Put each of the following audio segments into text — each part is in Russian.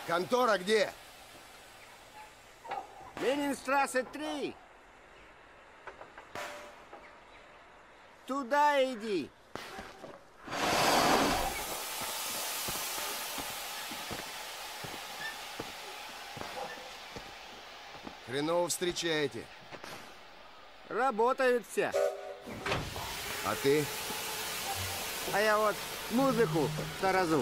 Контора где? Ленинштрассе 3. Туда иди. Хреново встречаете. Работают все. А ты? А я вот музыку сторожу.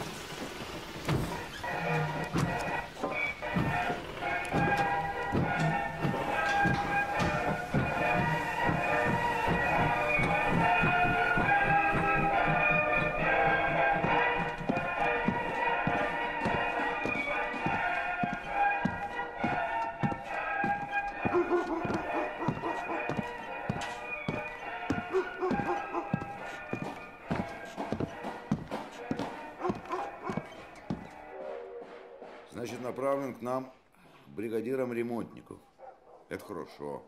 Значит, направлен к нам бригадиром ремонтников. Это хорошо.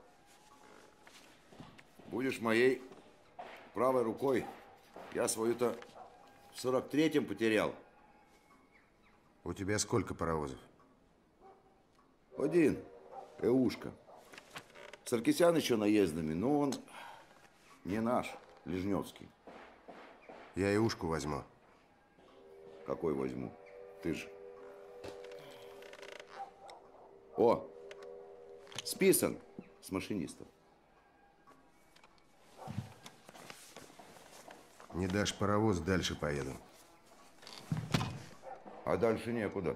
Будешь моей правой рукой. Я свою-то в 43-м потерял. У тебя сколько паровозов? Один. Эушка. Саркисян еще наездами, но он не наш, Лежневский. Я Иушку возьму. Какой возьму? Ты же. О, списан с машинистов. Не дашь паровоз, дальше поеду. А дальше некуда.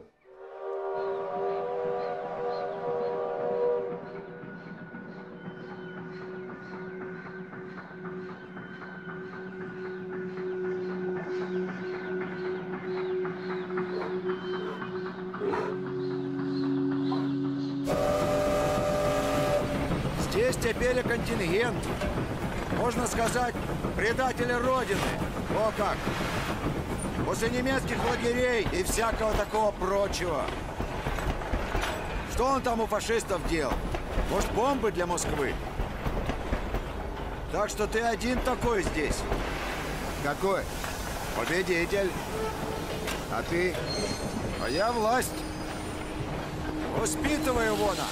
Здесь теперь контингент. Можно сказать, предатели Родины. О как! После немецких лагерей и всякого такого прочего. Что он там у фашистов делал? Может, бомбы для Москвы? Так что ты один такой здесь. Какой? Победитель. А ты? А я власть. Воспитываю вона.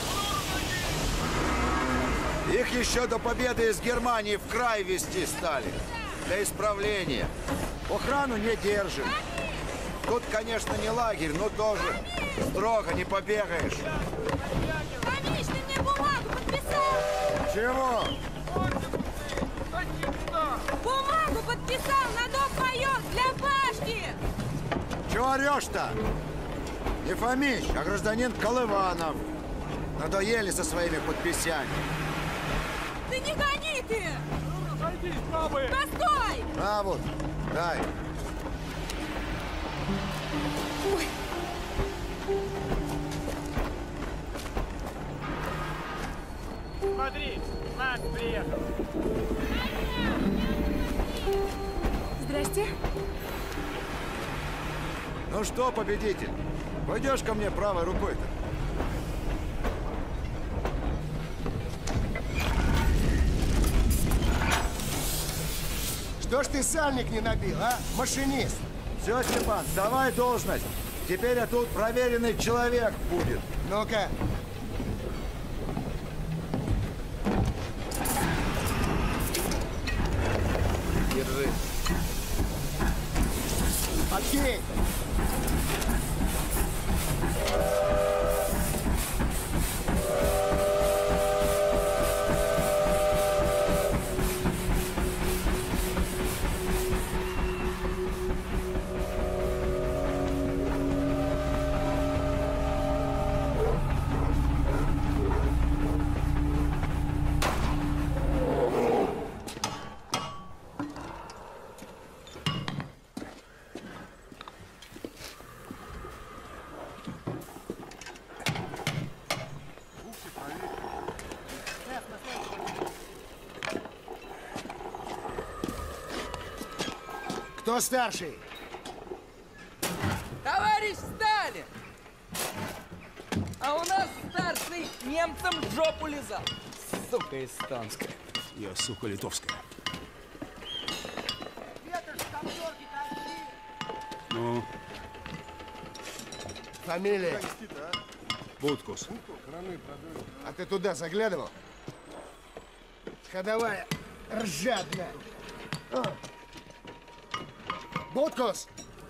Их еще до победы из Германии в край везти стали. Для исправления. Охрану не держим. Тут, конечно, не лагерь, но тоже строго не побегаешь. Камиш, ты мне бумагу подписал? Чего? Бумагу подписал на дом паёк для Пашки! Чего орешь-то? Не Фомич, а гражданин Колыванов. Надоели со своими подписями. Ты не гони ты! Сойдись, бабы! Постой! А вот, дай. Ой. Смотри, Макс приехал. Здрасте. Ну что, победитель, пойдешь ко мне правой рукой-то? Что ж ты сальник не набил, а? Машинист. Все, Степан, давай должность. Теперь я тут проверенный человек будет. Ну-ка. Держи. Окей. Кто старший? Товарищ Сталин! А у нас старший немцам в жопу лизал. Сука эстонская. Я, сука, литовская. Ну? Фамилия? Буткус. А ты туда заглядывал? Ходовая ржадная. Буткус!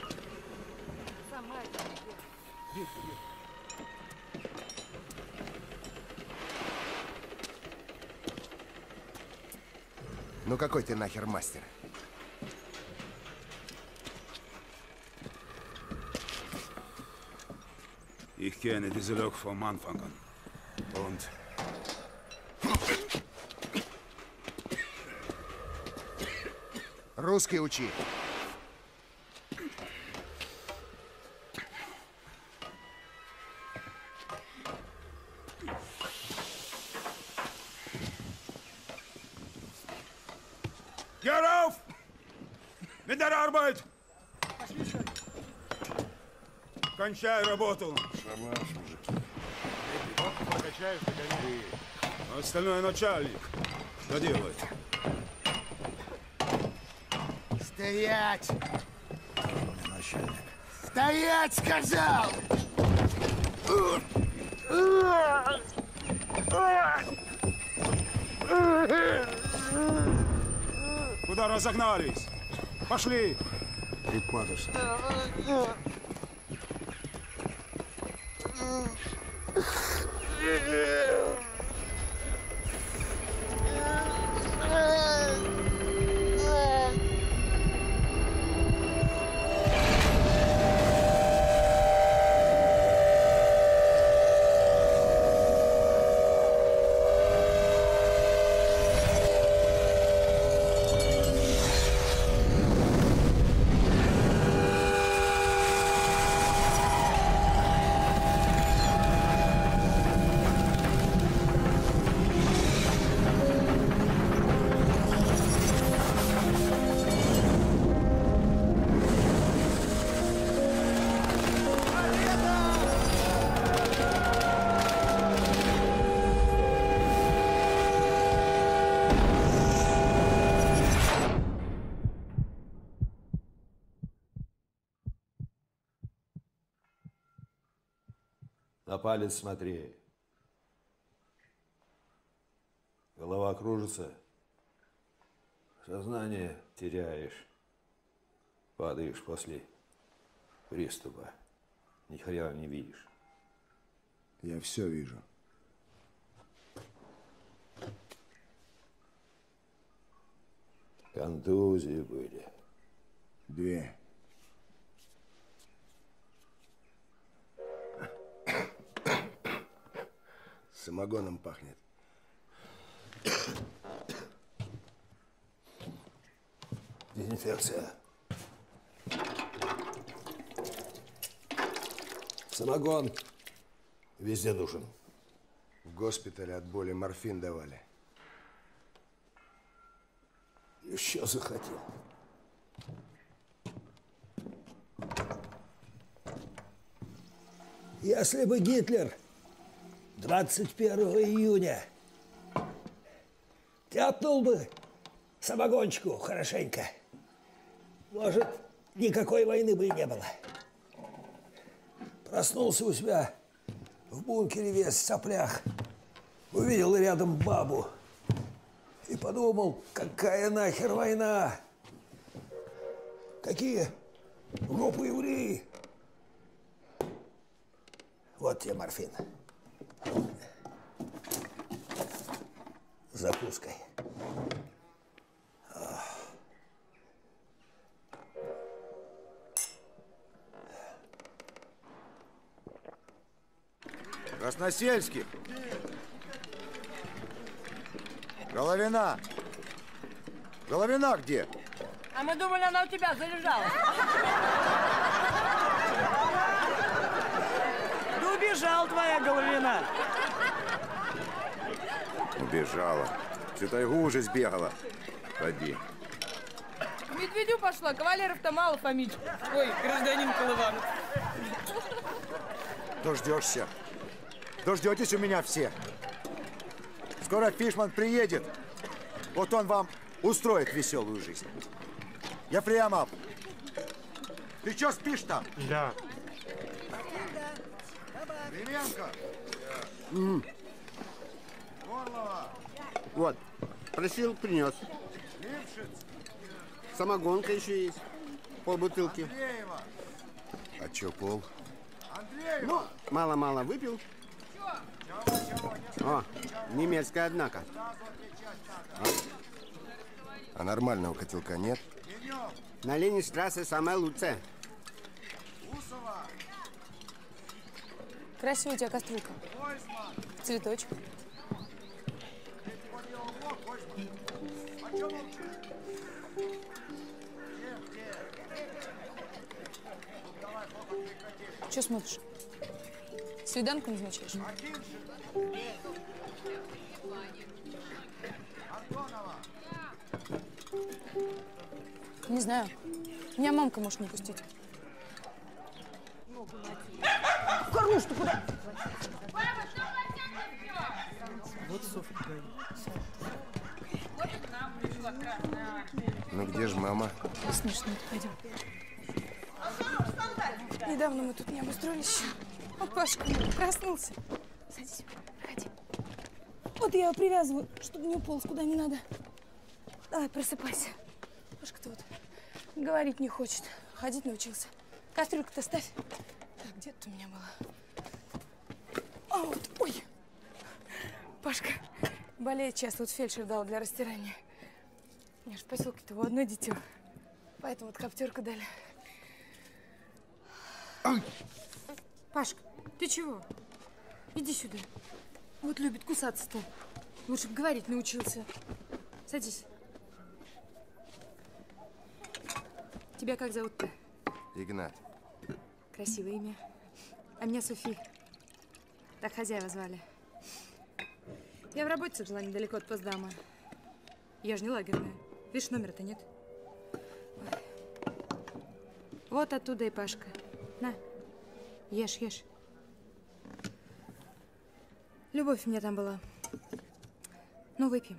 Ну какой ты нахер мастер? Ich kenne diese Lok vom Anfang an. Und Русский учи. Get auf! Mit der Arbeit! Кончай работу! Остальное начальник. Что делает? Стоять! Стоять, сказал! Куда разогнались? Пошли! На палец смотри. Голова кружится. Сознание теряешь. Падаешь после приступа. Ни хрена не видишь. Я все вижу. Контузии были. 2. Самогоном пахнет. Дезинфекция. Самогон везде нужен. В госпитале от боли морфин давали. Еще захотел. Если бы Гитлер 21 июня тяпнул бы самогончику хорошенько, может, никакой войны бы и не было. Проснулся у себя в бункере весь в соплях, увидел рядом бабу и подумал, какая нахер война, какие глупые евреи. Вот тебе морфин. С закуской. Красносельский. Головина. Головина где? А мы думали, она у тебя залежалась. Да убежал твоя Головина. Убежала. Всю тайгу уже сбегала. Ходи. К медведю пошла, кавалеров-то мало, Фомич. Ой, гражданин Колыванов. Дождешься. Дождетесь у меня все. Скоро Фишман приедет. Вот он вам устроит веселую жизнь. Ефремов, ты что спишь там? Да. Кривенко! Горлова! Вот, просил, принес. Липшиц! Самогонка еще есть. Полбутылки. Андреева! А чё, пол? Андреева! Ну, мало-мало выпил. О, немецкая, однако. А нормального котелка нет? На Ленинштрассе самая лучшая. Усова! Красивая у тебя кастрюлька. Цветочек. А чё молчишь? Че смотришь? Свиданку назначаешь? Не знаю. Меня мамка может не пустить. Хорош, ты куда? Вот Софья говорит. Ну где же мама? Смешно, пойдем. Недавно мы тут не обустроились еще. А Пашка проснулся. Садись, проходи. Вот я его привязываю, чтобы не уполз куда не надо. Давай, просыпайся. Пашка-то вот говорить не хочет. Ходить научился. Кастрюльку-то ставь. Так, где тут у меня была? А вот, ой. Пашка болеет часто. Вот фельдшер дал для растирания. У меня же в поселке-то его одно дитё. Поэтому вот коптерку дали. Ай! Пашка, ты чего? Иди сюда. Вот любит кусаться-то. Лучше бы говорить научился. Садись. Тебя как зовут-то? Игнат. Красивое имя. А меня Софи. Так хозяева звали. Я в работе жила недалеко от Поздама. Я же не лагерная. Видишь, номера-то нет. Ой. Вот оттуда и Пашка. На, ешь, ешь. Любовь у меня там была. Ну, выпьем.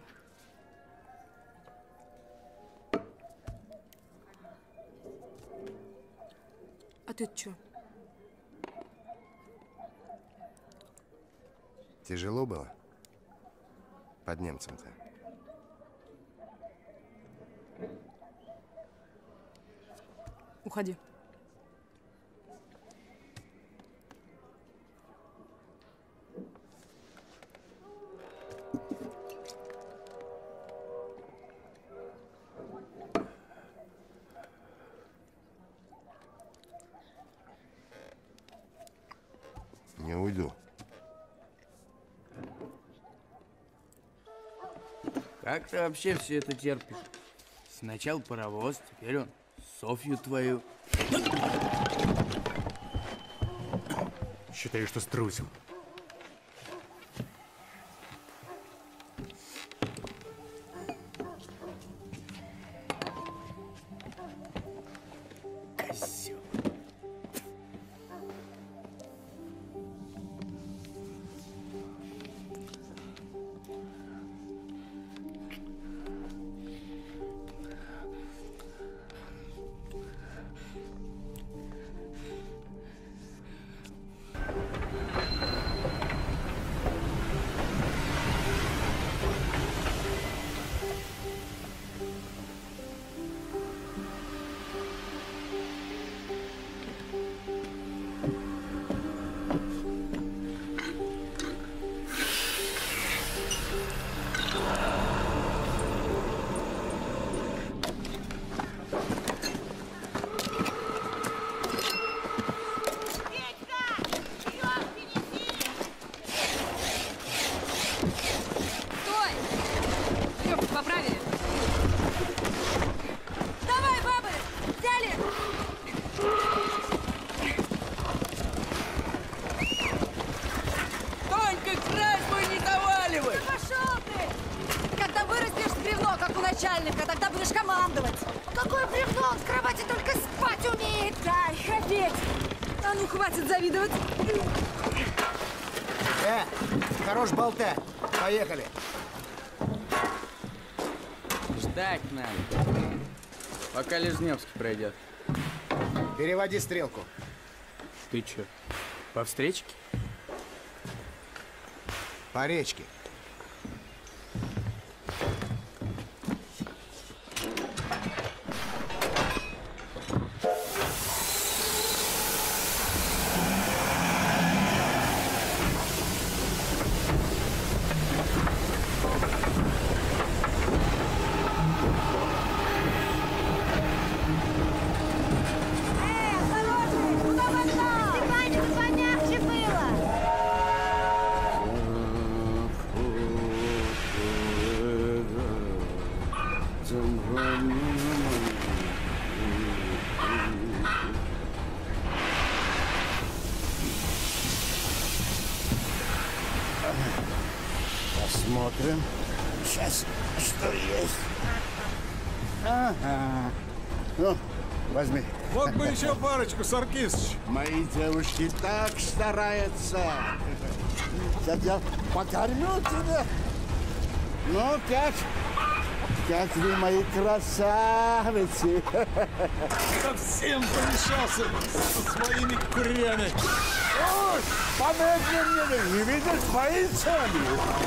А ты чё? Тяжело было? Под немцем-то? Уходи. Не уйду. Как ты вообще все это терпишь? Сначала паровоз, теперь он Софью твою. Считаю, что струсил. Козёл. начальника, тогда будешь командовать. Какое бревно, он в кровати только спать умеет. Ай, храпеть. А ну, хватит завидовать. Хорош болтать. Поехали. Ждать надо, пока Лежневский пройдет. Переводи стрелку. Ты чё, по встречке? По речке. Посмотрим. Сейчас, что есть. Ага. Ну, возьми. Вот бы еще парочку, Саркисыч. Мои девушки так стараются. Сейчас я покормю тебя. Ну, как вы, мои красавицы. Совсем помешался со своими курями. Ой, помедленнее, не видишь, боится они.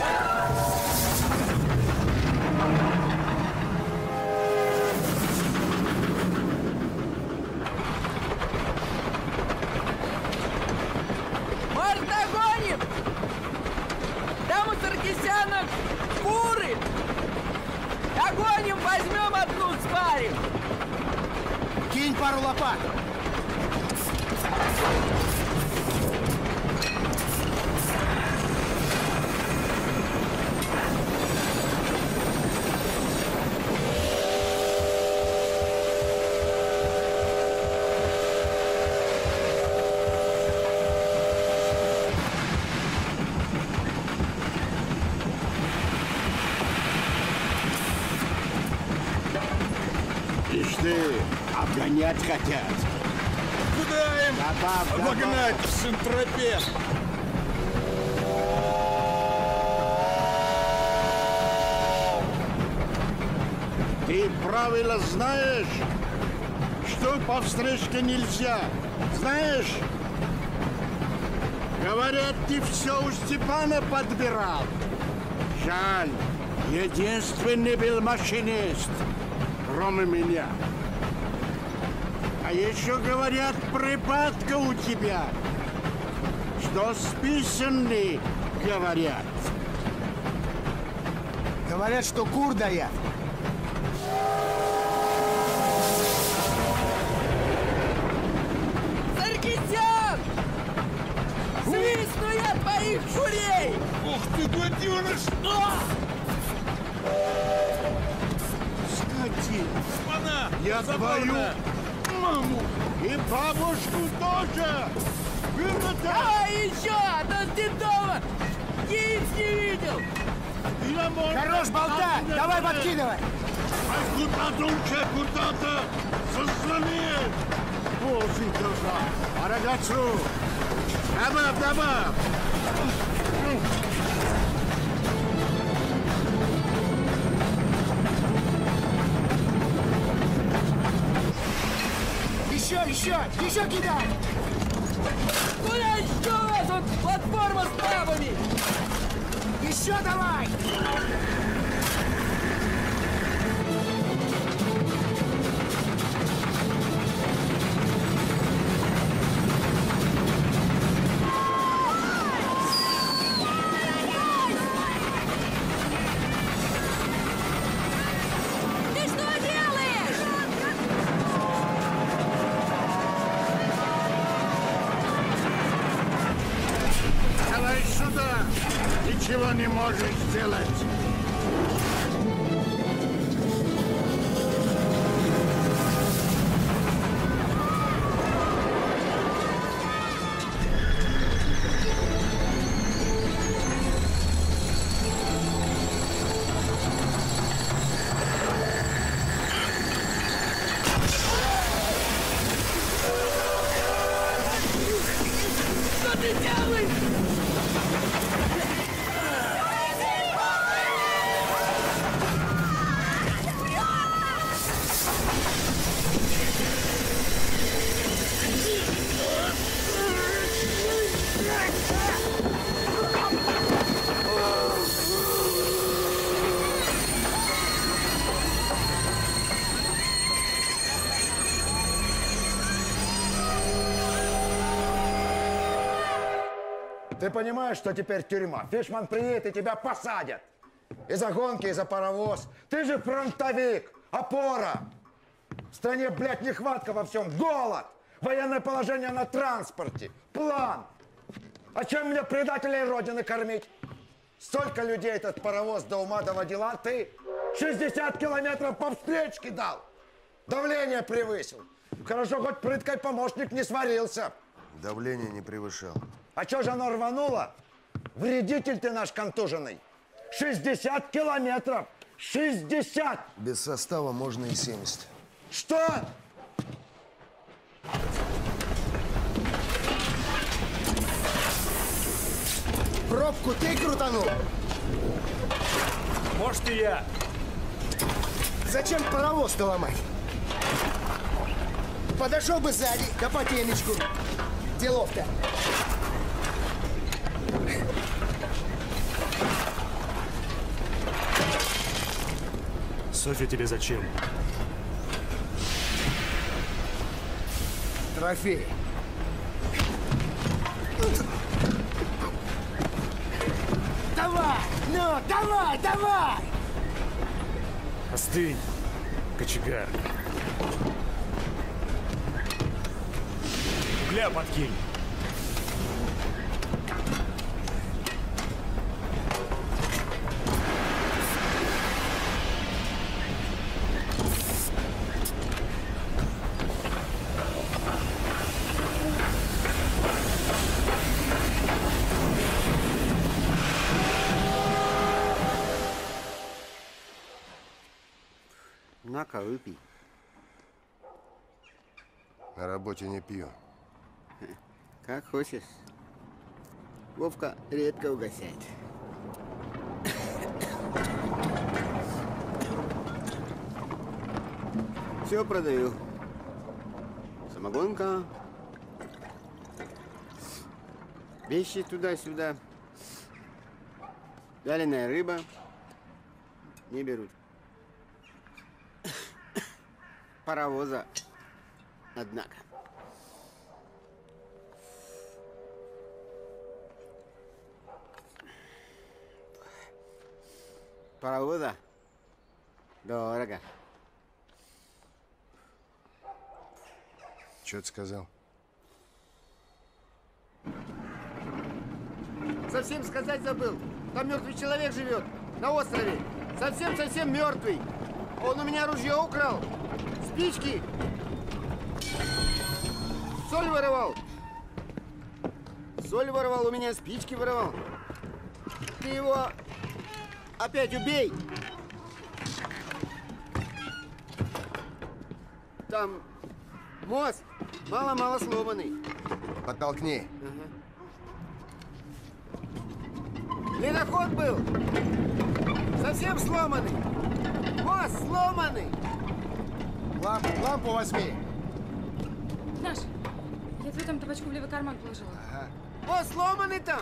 Март, догоним! Там у Саркисяна куры! Догоним, возьмем одну, спарим! Кинь пару лопат! Ишь ты, обгонять хотят. Куда им обогнать в Сент-Тропе? Ты правила знаешь, что по встречке нельзя. Знаешь? Говорят, ты все у Степана подбирал. Жаль, единственный был машинист, кроме меня. А еще говорят, припадка у тебя, что списанный, говорят. Говорят, что кур даят. Саркисян! Свистну я твоих курей! Ух ты, гаденыш! Скотина! Спана! Я твою маму и бабушку тоже! Давай еще, а то с детдома яиц не видел! Хорош болтать! Давай подкидывай! А куда-то уже, куда-то! Заслони! Боже, глаза! А рогацу! Добавь! Еще кидай! Куда еще у вас вот платформа с крабами? Еще давай! Ты что делаешь? Давай сюда! Ничего не можешь сделать! Что ты делаешь? Ты понимаешь, что теперь тюрьма? Фишман приедет и тебя посадят. И за гонки, и за паровоз. Ты же фронтовик, опора. В стране, блядь, нехватка во всем. Голод, военное положение на транспорте, план. А чем мне предателей Родины кормить? Столько людей этот паровоз до ума доводил, а ты 60 километров по встречке дал. Давление превысил. Хорошо, хоть прыткой помощник не сварился. Давление не превышал. А чё же оно рвануло? Вредитель ты наш контуженный. 60 километров! 60! Без состава можно и 70. Что? Пробку ты крутанул? Может, и я. Зачем паровоз-то ломать? Подошел бы сзади, да по темечку. Делов-то. Софья тебе зачем? Трофей. Давай! Ну, давай, давай! Остынь, кочегар. Угля подкинь. На-ка, выпей. На работе не пью. Как хочешь. Вовка редко угощает. Все продаю. Самогонка. Вещи туда-сюда. Вяленая рыба. Не берут. Паровоза, однако. Паровоза дорого. Что ты сказал? Совсем сказать забыл. Там мертвый человек живет на острове. Совсем-совсем мертвый. Он у меня ружье украл. Спички! Соль воровал! Соль воровал, у меня спички воровал. Ты его опять убей! Там мост мало-мало сломанный. Подтолкни. Ага. Ледоход был! Совсем сломанный! Мост сломанный! Лампу возьми. Наш, я твою там табачку в левый карман положила. Ага. О, сломанный там!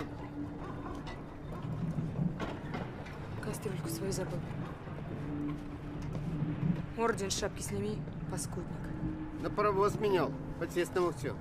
Кастрюльку свою забыл. Орден с шапки сними, паскудник. На паровоз менял, по-честному все.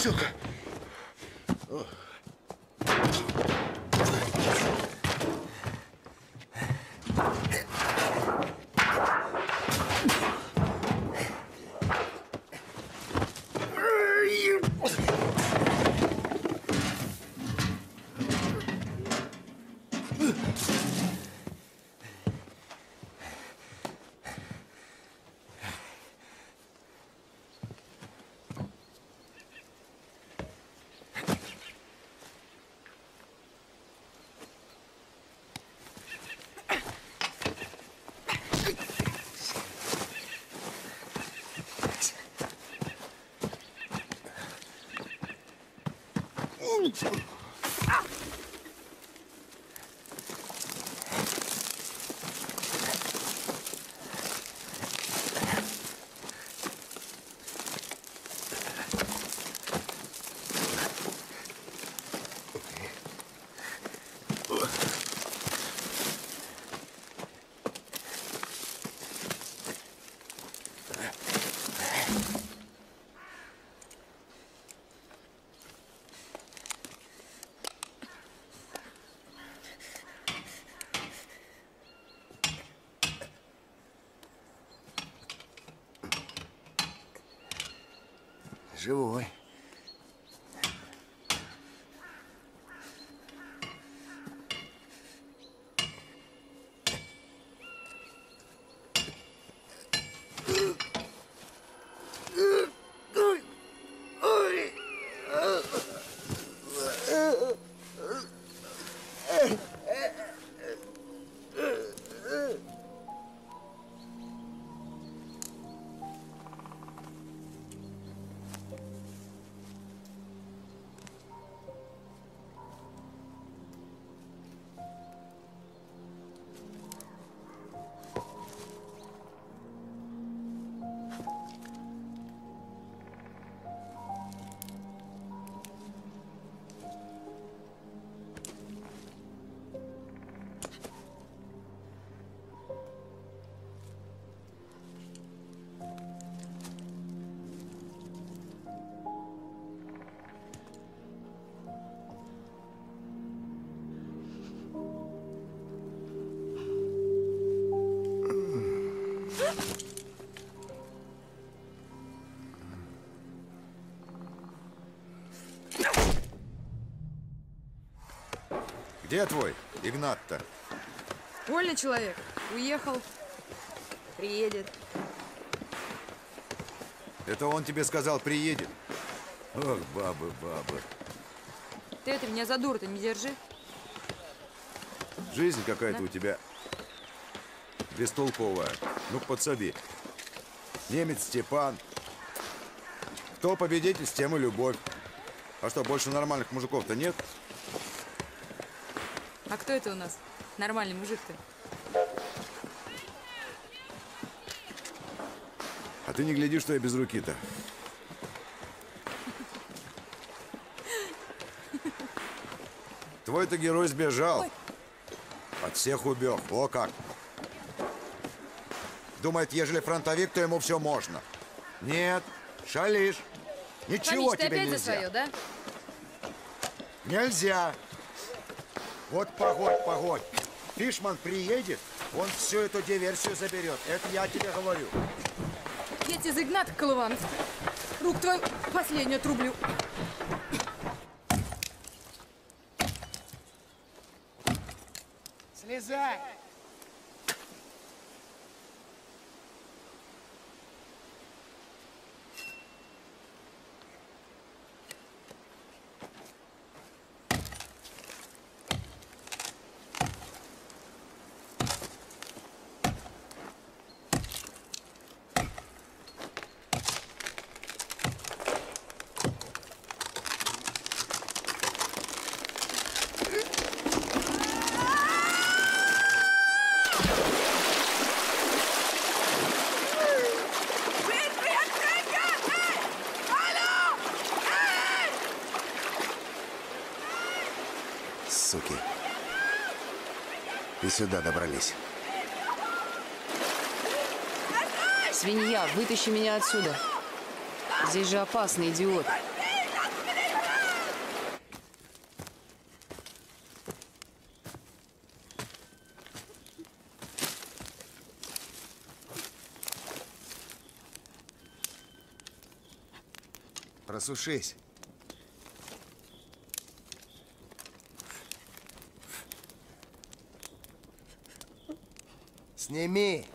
сука! Живой. Где твой Игнат-то? Вольный человек. Уехал. Приедет. Это он тебе сказал, приедет? Ох, бабы, бабы. Ты это меня за дуру-то не держи. Жизнь какая-то у тебя бестолковая. Ну, подсоби. Немец Степан. Кто победитель, с тем и любовь. А что, больше нормальных мужиков-то нет? А кто это у нас? Нормальный мужик-то. А ты не гляди, что я без руки-то. Твой-то герой сбежал. Ой. От всех убег. О как. Думает, ежели фронтовик, то ему все можно. Нет, шалишь. Ничего Фомич, тебе ты опять нельзя. за свое, да? Нельзя. Вот погодь, погодь. Фишман приедет, он всю эту диверсию заберет. Это я тебе говорю. Я тебе за Игната Колыванов. Рук твою последнюю отрублю. Слезай! Суки. И сюда добрались. Свинья, вытащи меня отсюда. Здесь же опасно, идиот. Просушись. Сними.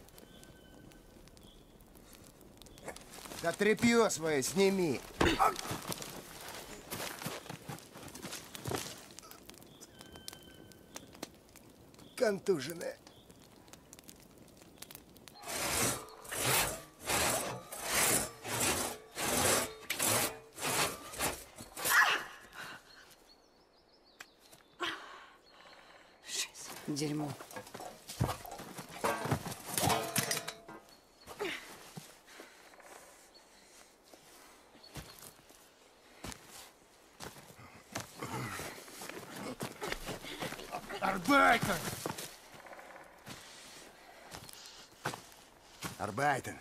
Да тряпье свое сними. Контуженная. Дерьмо. Арбайтер! Арбайтер!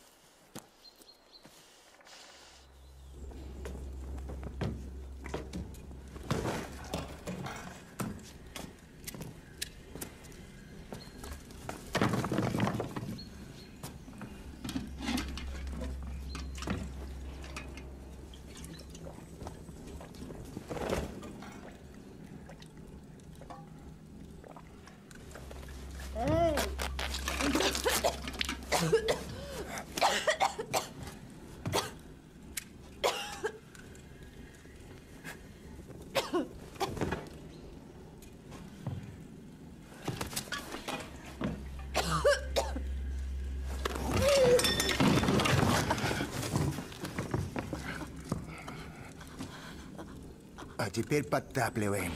А теперь подтапливаем.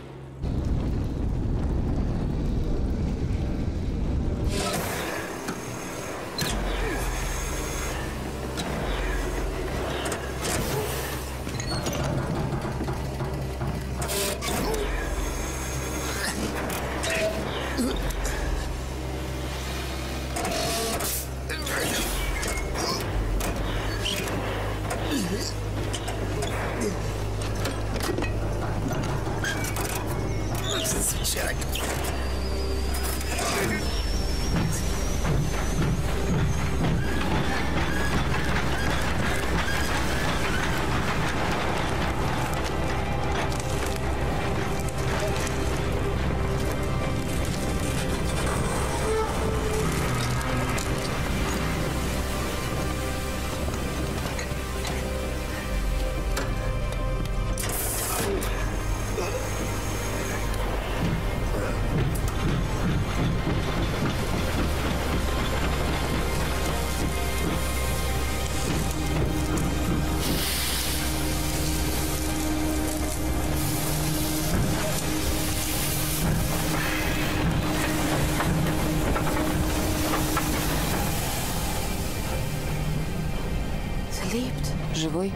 Живой?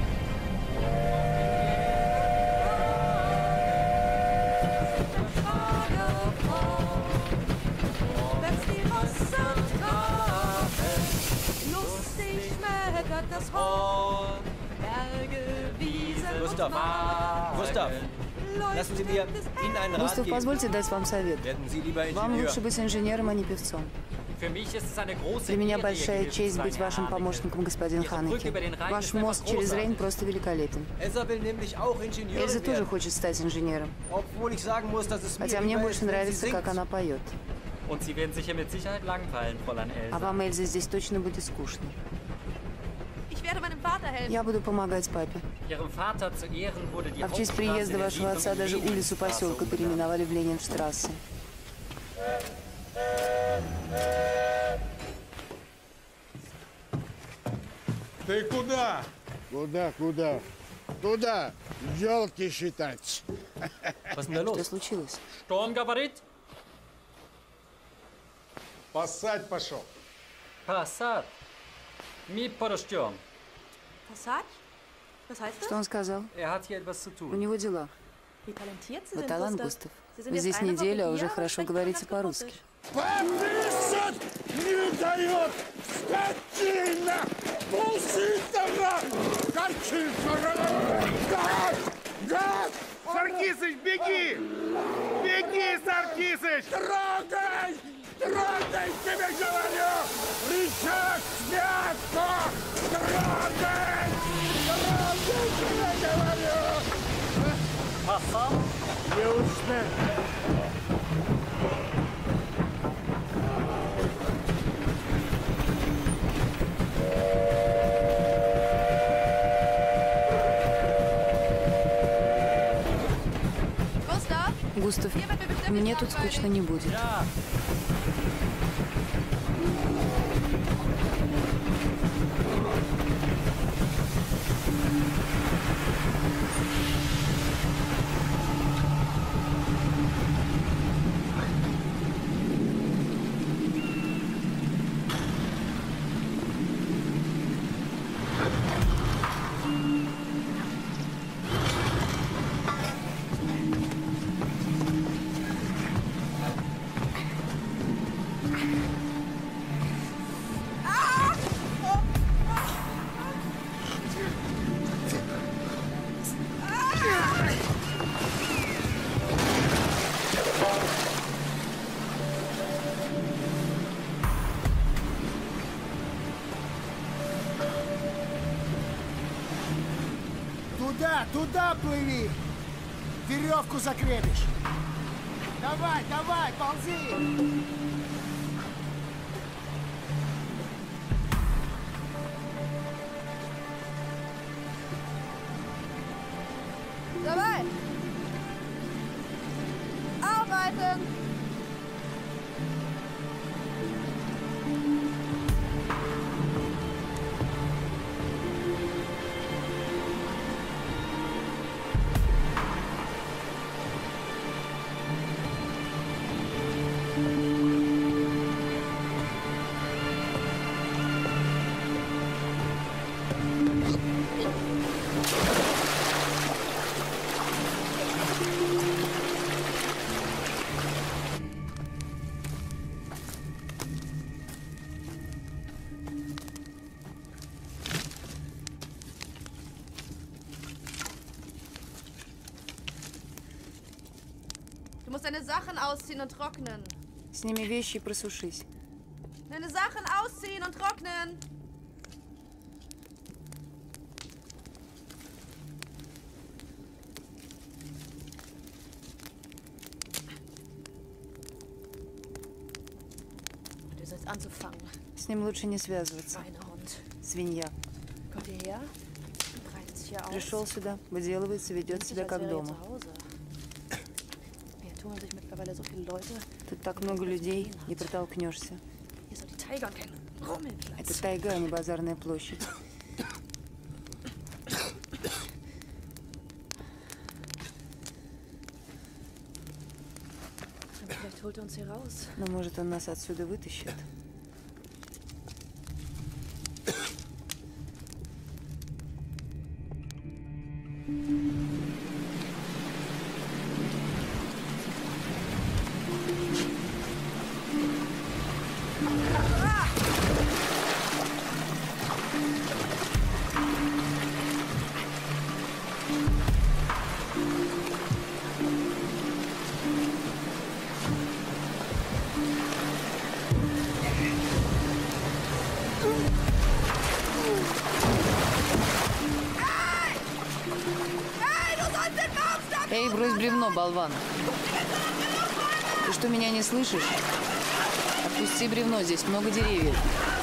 Густав, Густав, позвольте дать вам совет. Вам лучше быть инженером, а не певцом. Для меня большая честь быть вашим помощником, господин Ханеке. Ваш мост через Рейн просто великолепен. Эльза тоже хочет стать инженером. Хотя мне больше нравится, как она поет. А вам, Эльза, здесь точно будет скучно. Я буду помогать папе. А в честь приезда вашего отца даже улицу поселка переименовали в Ленинштрассе. Ты куда? Куда? Туда. Ёлки считать. Что случилось? Пасать пошел. Пасать? Мы подождем. Что он сказал? У него дела. Вы талант, Густав. Вы здесь неделю, а уже хорошо говорите по-русски. Пописать не дает! Скотина! Пуситова! Гад! Саркисыч, беги! Беги, Саркисыч! Трогай! Трогай, тебе говорю! Рычаг снято! Трогай! Трогай! тебе говорю! Пасан? Южный! Густав, мне тут скучно не будет. Туда плыви! Веревку закрепишь! Давай, давай, ползи! Dabei! Arbeiten! Du musst deine Sachen ausziehen und trocknen. Сними вещи и просушись. Deine Sachen ausziehen und trocknen. Du sollst anzufangen. С ним лучше не связываться. Свинья. Kommt hierher, breitet sich hier aus. Пришел сюда, выделывается, ведет себя как дома. Тут так много людей, не протолкнешься. Это тайга, а не базарная площадь. Но может он нас отсюда вытащит. Эй, брось бревно, болван. Ты что, меня не слышишь? Отпусти бревно, здесь много деревьев.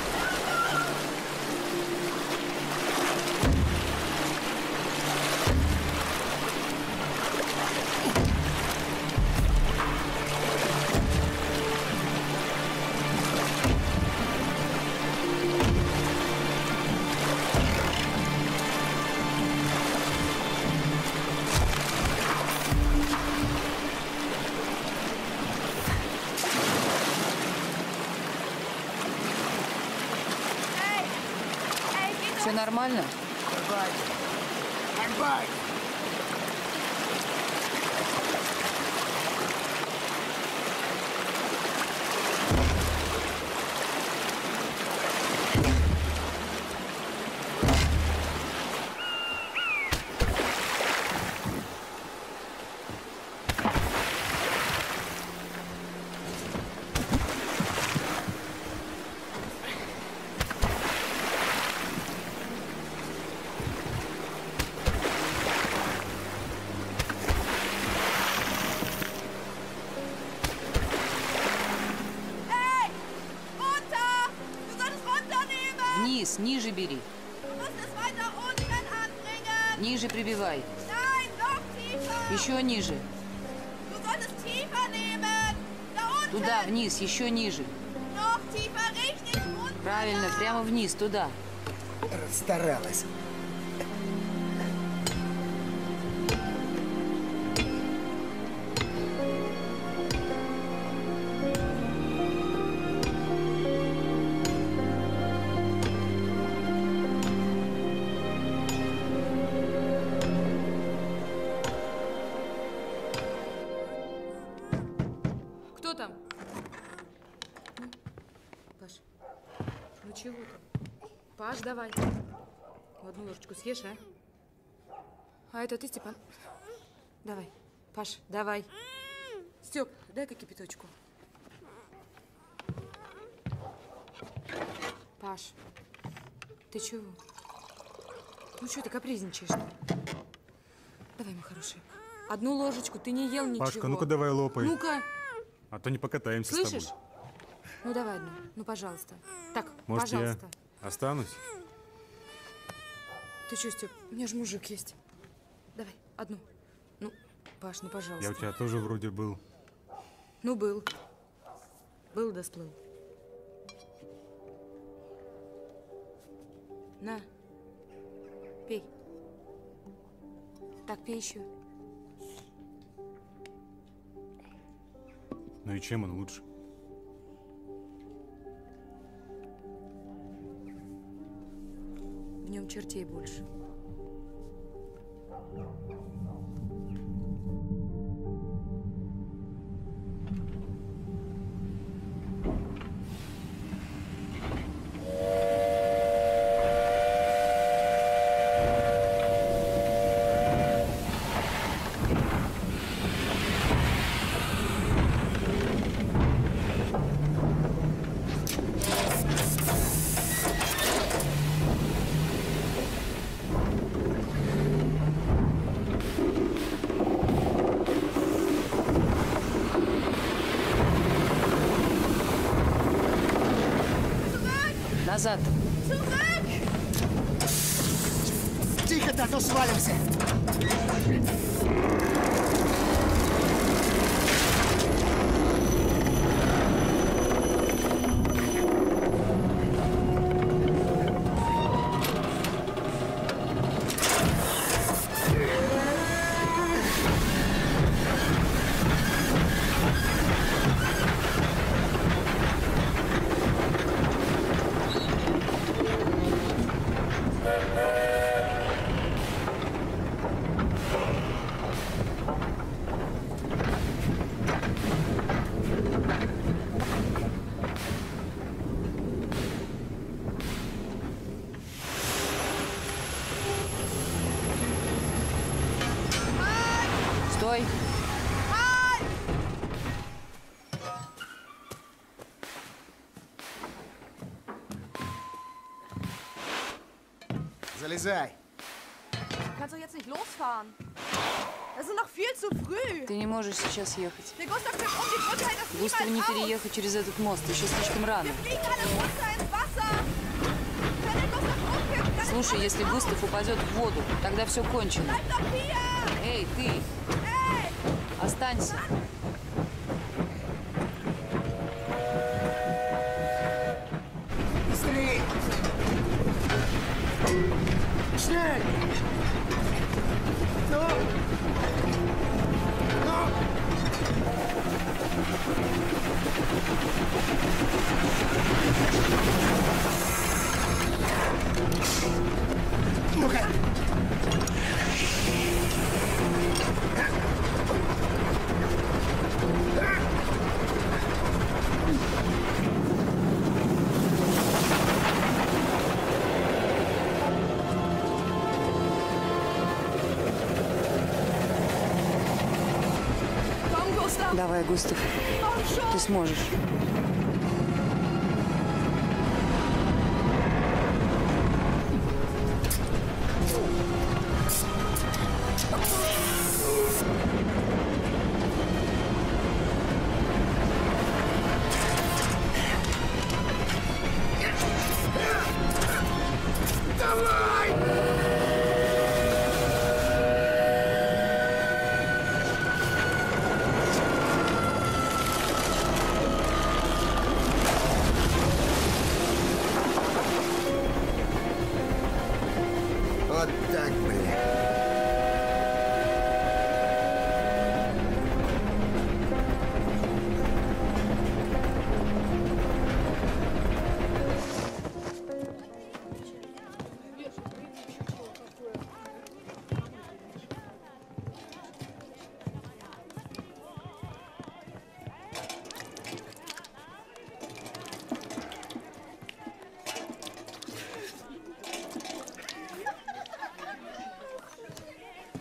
Все нормально? вниз, ниже бери. Ниже прибивай. Еще ниже. Туда, вниз, еще ниже. Правильно, прямо вниз, туда. Расстаралась. Кто там? Паш, ну чего ты? Паш, давай. Одну ложечку съешь, а? А это ты, Степан? Давай. Паш, давай. Степ, дай-ка кипяточку. Паш, ты чего? Ну что ты капризничаешь? Давай, мой хороший. Одну ложечку, ты не ел ничего. Пашка, ну-ка давай лопай. Ну-ка. А то не покатаемся Слышишь? с тобой. Ну давай одну, ну пожалуйста. Так, Может, пожалуйста. я останусь? Ты что, Степ, у меня же мужик есть. Давай, одну. Ну, Паш, ну пожалуйста. Я у тебя тоже вроде был. Ну, был. Был да сплыл. На. Пей. Так, пей еще. Ну и чем он лучше? В нем чертей больше. Назад. Тихо, да, то свалимся. Стой. Залезай. Du kannst doch jetzt nicht losfahren. Das ist noch viel zu früh. Ты не можешь сейчас ехать. Der Gustav fliegt um die Brücke, hält das Густаву не niemals aus. переехать через этот мост, еще слишком рано. Wir fliegen alle runter ins Wasser. Wenn der Gustav umkippt, dann Слушай, если Густав упадет в воду, тогда все кончено. bleib doch hier. Эй, ты! Hey! Останься. Быстрее! Schnell! Ну! Ну! Ну-ка! Давай, Густав. Ты сможешь.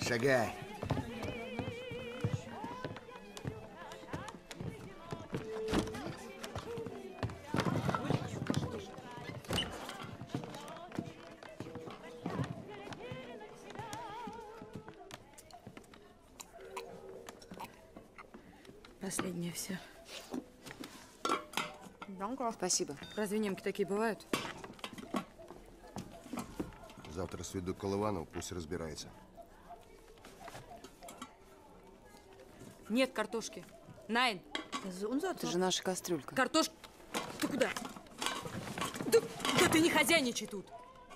Шагай. Последнее все. Спасибо. Разве немки такие бывают? Завтра сведу к Колыванову, пусть разбирается. Нет картошки. Найн. Это же наша кастрюлька. Картошка. Ты куда? Да ты не хозяйничай тут.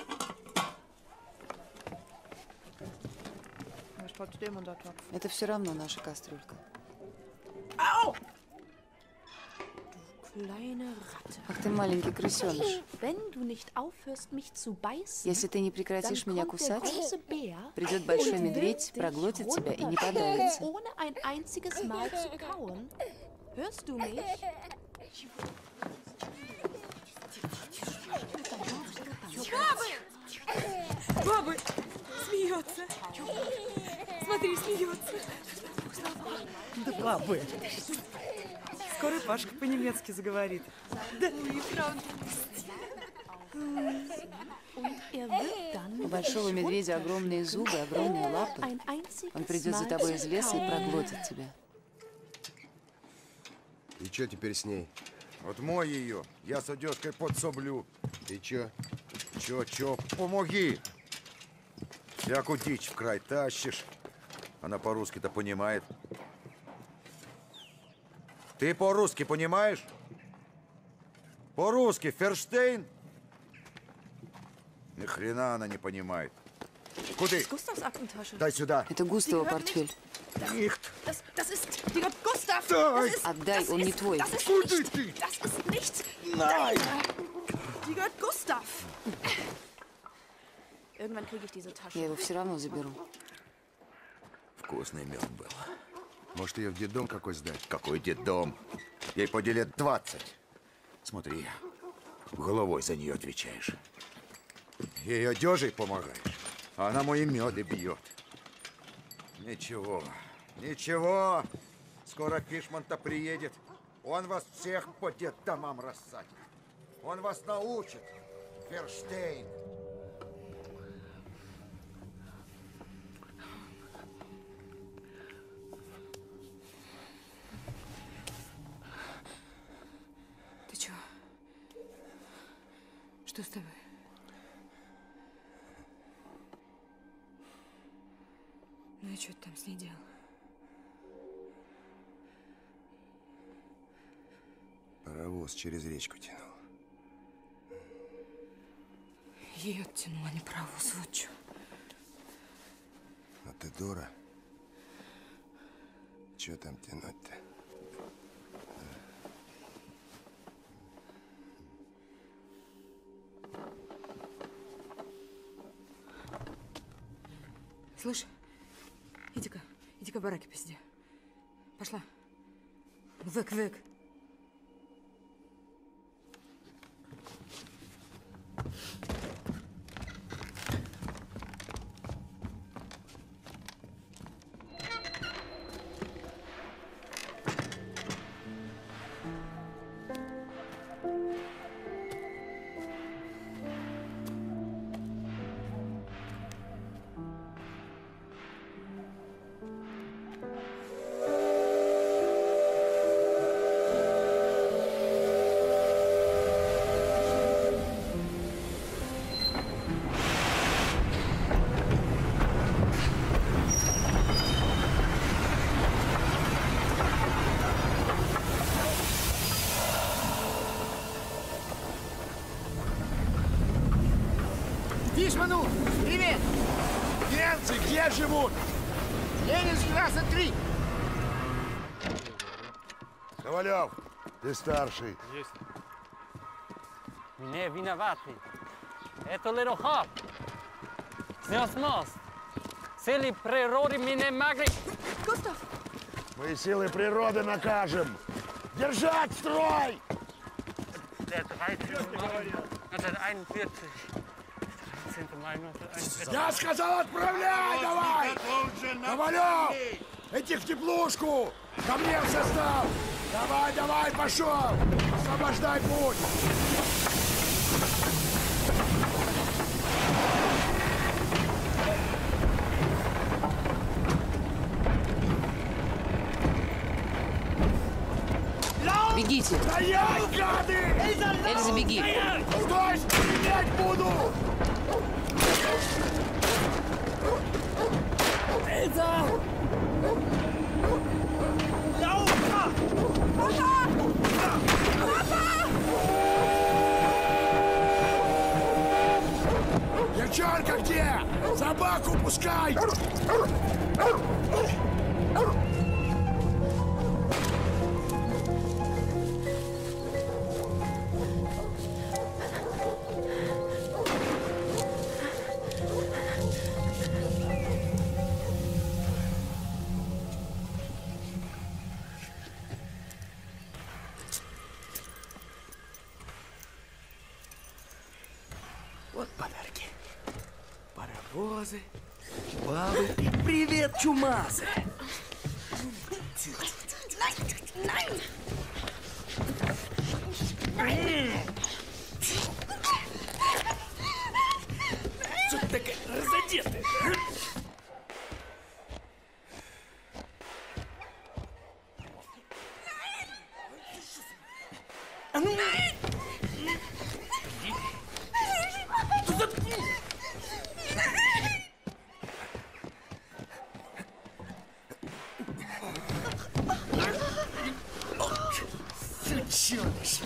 Это все равно наша кастрюлька. Ау! Ах ты маленький крысеныш. Если ты не прекратишь меня кусать, придет большой медведь, проглотит тебя и не подавится. Бабы! Смеется. Смотри, смеется. Да бабы. Скоро Пашка по-немецки заговорит. Да, и правда. У большого медведя огромные зубы, огромные лапы. Он придет за тобой из леса и проглотит тебя. И что теперь с ней? Вот мой ее. Я с одежкой подсоблю. И чё? Чё? Помоги! Всякую дичь в край тащишь. Она по-русски-то понимает. Ты по-русски понимаешь? По-русски, Ферштейн? Ни хрена она не понимает. Куда? Дай сюда. Это Густава портфель. Нихт. Отдай, он не твой. Я его все равно заберу. Вкусный мед был. Может, ее в детдом какой сдать? Какой детдом? Ей поди лет 20. Смотри, головой за нее отвечаешь. Ей одежей помогаешь, а она мои меды бьет. Ничего. Скоро Фишман-то приедет. Он вас всех по детдомам рассадит. Он вас научит, Ферштейн. Ты чё? Что с тобой? Ну и что ты там с ней делал? Паровоз через речку тянул. Ее оттянула, а не паровоз, вот чё. А ты дура. Чё там тянуть-то? Слышь, иди-ка в бараке посиди. Пошла. Век. Фишману, привет! Немцы где живут? Ленинштрассе 3. Ковалев, ты старший. Есть. Не виноваты. Это little hop. Снес мост. Силы природы меня могли... Густав! Мы силы природы накажем. Держать строй! Der 13. 1941. Я сказал, отправляй, давай! Ковалев! Иди в теплушку! Ко мне в состав! Давай, давай, пошел! Освобождай путь! Бегите! Стоять, гады! Эльза, беги! Стой, стрелять буду! Эльза! Девчонка где? Собаку пускай! Вот подарки. Паровозы, бабы и привет, чумазы! Что ты такая разодетая? А ну! Сучёныш!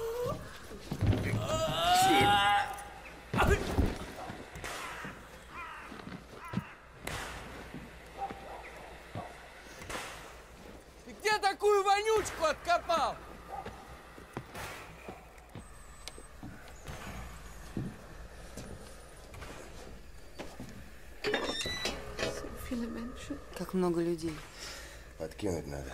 Ты где такую вонючку откопал? Как много людей. Подкинуть надо.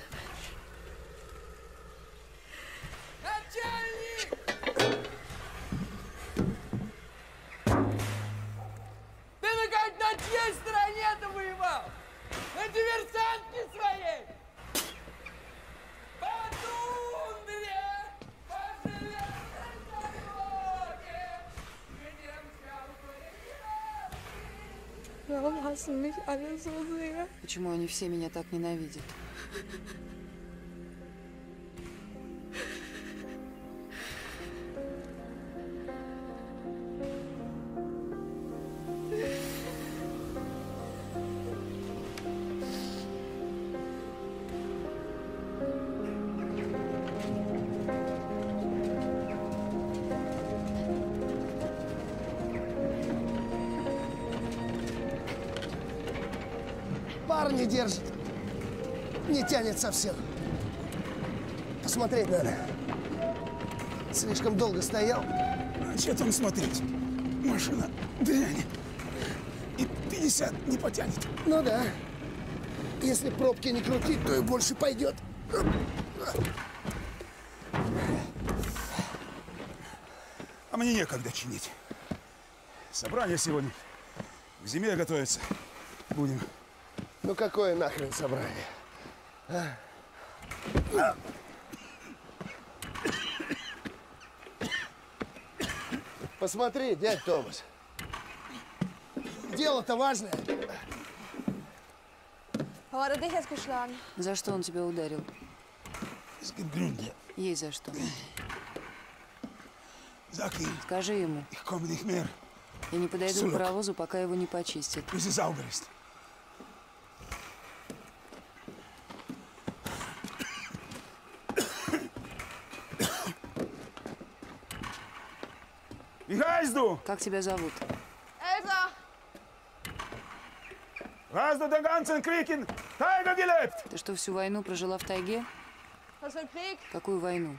Ты на чьей стороне-то воевал? На диверсантке своей! Подумали, по железной дороге, где Warum hassen mich alle so sehr? Почему они все меня так ненавидят? Пар не держит. Не тянет совсем. Посмотреть надо. Слишком долго стоял. А что там смотреть? Машина дрянь. И 50 не потянет. Ну да. Если пробки не крутить, то и больше пойдет. А мне некогда чинить. Собрание сегодня. К зиме готовиться будем. Ну какое нахрен собрание? А? Посмотри, дядь Томас. Дело-то важное. За что он тебя ударил? Есть за что. Скажи ему. Я не подойду к паровозу, пока его не почистят. Как тебя зовут? Эльза! Ты что, всю войну прожила в тайге? Какую войну?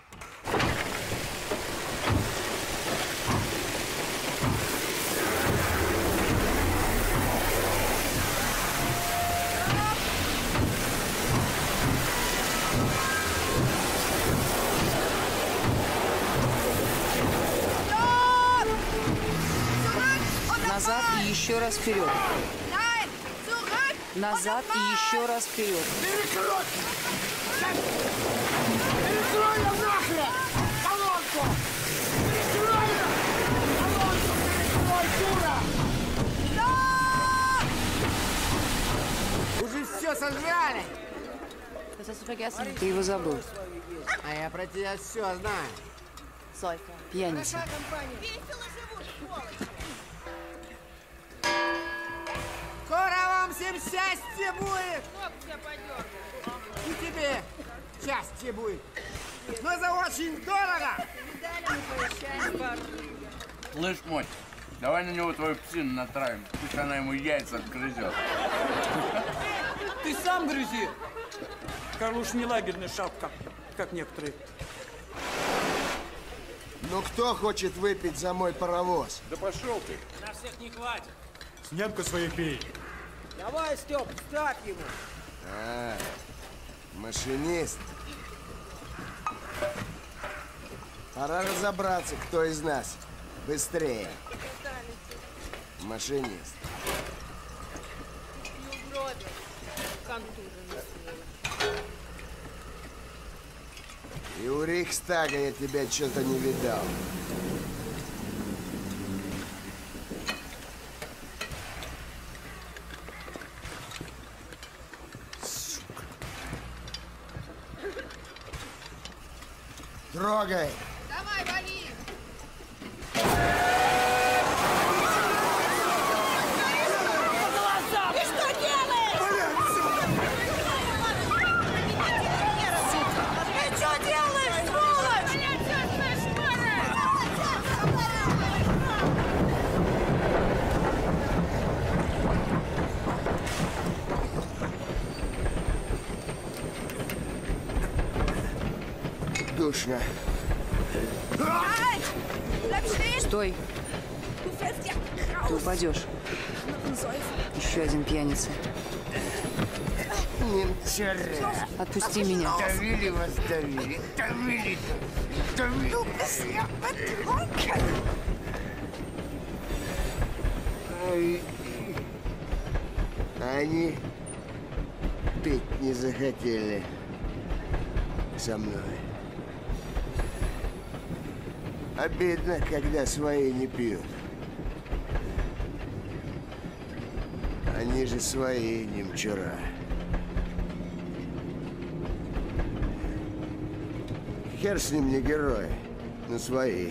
раз вперед. Назад и еще раз вперед. Перекрой! Перекрой ее нахрен! Колонку! Перекрой ее! Колонку перекрой, дура! Уже все сожрали! Ты его забыл. А я про тебя все знаю. Пьяница. Скоро вам всем счастье будет! И тебе счастье будет! Но за очень дорого! Слышь, мой, давай на него твою псину натравим. Пусть она ему яйца отгрызет. Ты сам грызи! Карл уж не лагерный шапка, как некоторые. Ну кто хочет выпить за мой паровоз? Да пошел ты. На всех не хватит. Снянку свою пей. Давай, Степ, ставь ему. А, машинист. Пора разобраться, кто из нас быстрее. Машинист. И у Рейхстага я тебя что-то не видал. Сука. Трогай! Давай, вали! Ты что делаешь? Ты что делаешь, сволочь? Душно. Стой. Ты упадешь. Еще один пьяница. Немчара. Отпусти меня. Давили вас, давили. Давили. Давили. Они пить не захотели со мной. Обидно, когда свои не пьют. Они же свои, немчура. Хер с ним не герой, но свои.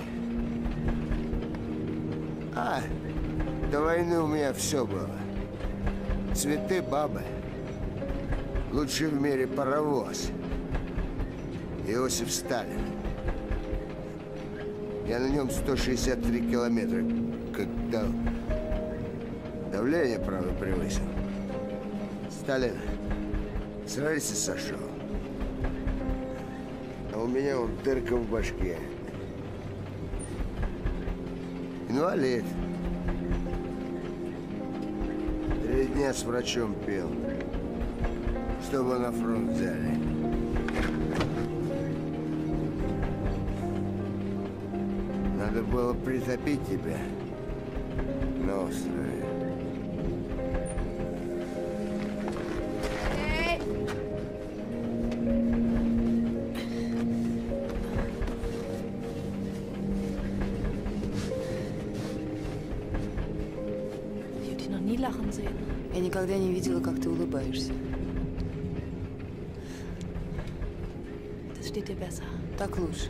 А, до войны у меня все было. Цветы, бабы. Лучший в мире паровоз. Иосиф Сталин. Я на нем 163 километра, как давление, правда, превысил. Сталин с рельсы сошел. А у меня вот дырка в башке. Инвалид. 3 дня с врачом пил, чтобы на фронт взяли. Надо было притопить тебя на острове. Я никогда не видела, как ты улыбаешься. Так лучше.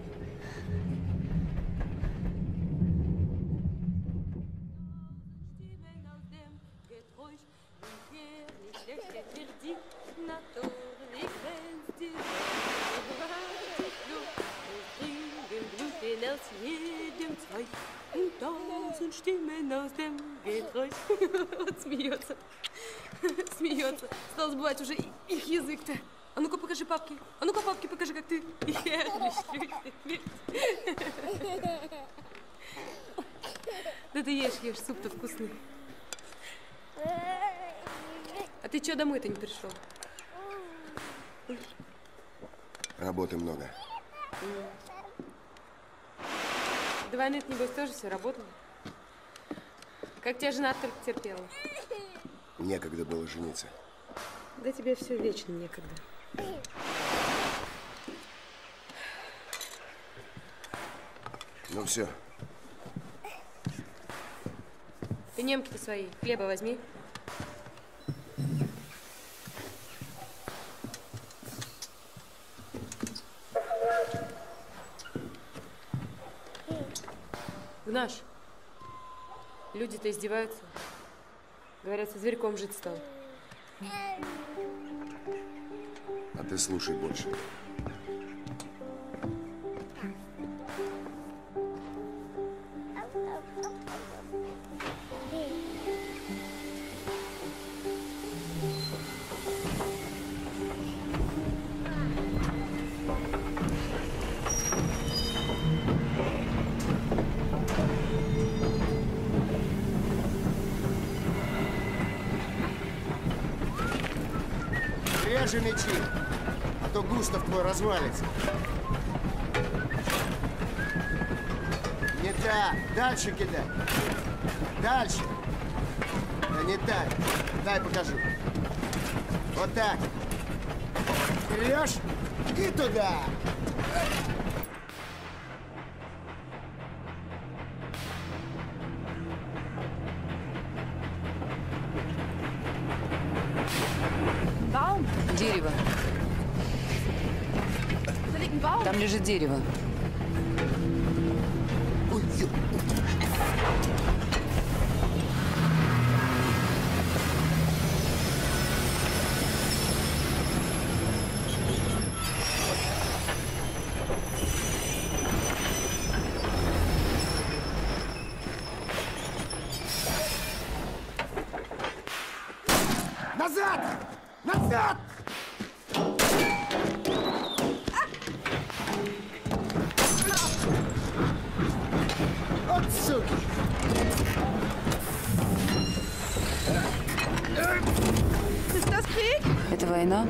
Вот смеется. Смеется. Стал забывать уже их язык-то. А ну-ка покажи папке. А ну-ка папке покажи, как ты. Да ты ешь, суп-то вкусный. А ты чё домой-то не пришел? Работы много. До войны, небось, тоже все работало? Как тебя жена только терпела? Некогда было жениться. Да тебе все вечно некогда. Ну все. Ты немки-то свои, хлеба возьми. Гнаш, люди-то издеваются. Говорят, со зверьком жить стал. А ты слушай больше. Режи мечи, а то Густав твой развалится. Не так, дальше кидай. Дальше. Да не так. Дай покажу. Вот так. Стреляешь и туда. Дерево. Там лежит дерево. Назад! Назад! От суки! Это война?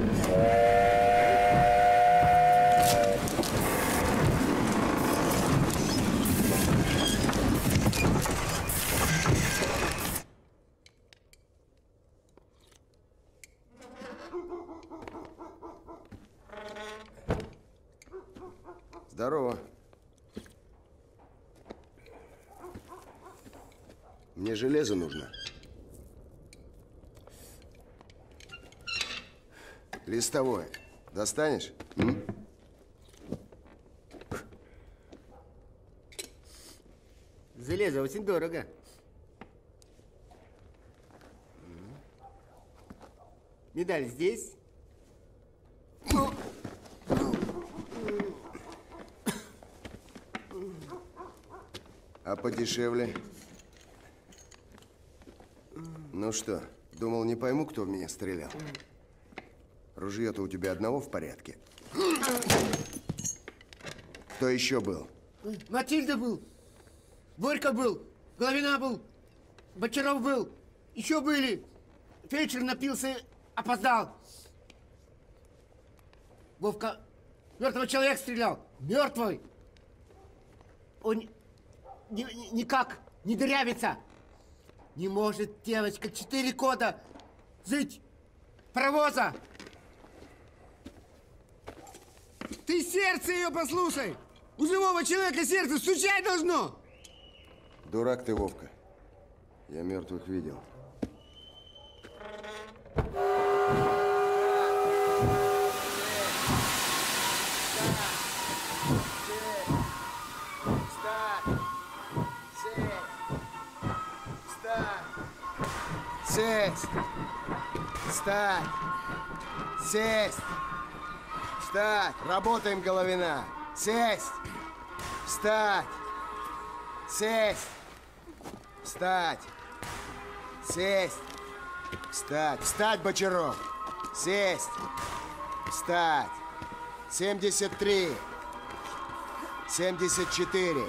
Здорово. Мне железо нужно. Листовое. Достанешь? Железо очень дорого. Медаль здесь. А подешевле? Ну что, думал, не пойму, кто в меня стрелял? Ружье-то у тебя одного в порядке. Кто еще был? Матильда был. Борька был. Головина был. Бочаров был. Еще были. Фельдшер напился, опоздал. Вовка мертвого человека стрелял. Мертвый. Он никак не дырявится. Не может девочка 4 года жить паровоза. Ты сердце ее послушай. У живого человека сердце стучать должно. Дурак ты, Вовка. Я мертвых видел. Сесть! Встать! Сесть! Встать! Работаем, Головина! Сесть! Встать! Сесть! Встать! Сесть! Встать! Встать, Бочаров! Сесть! Встать! 73! 74!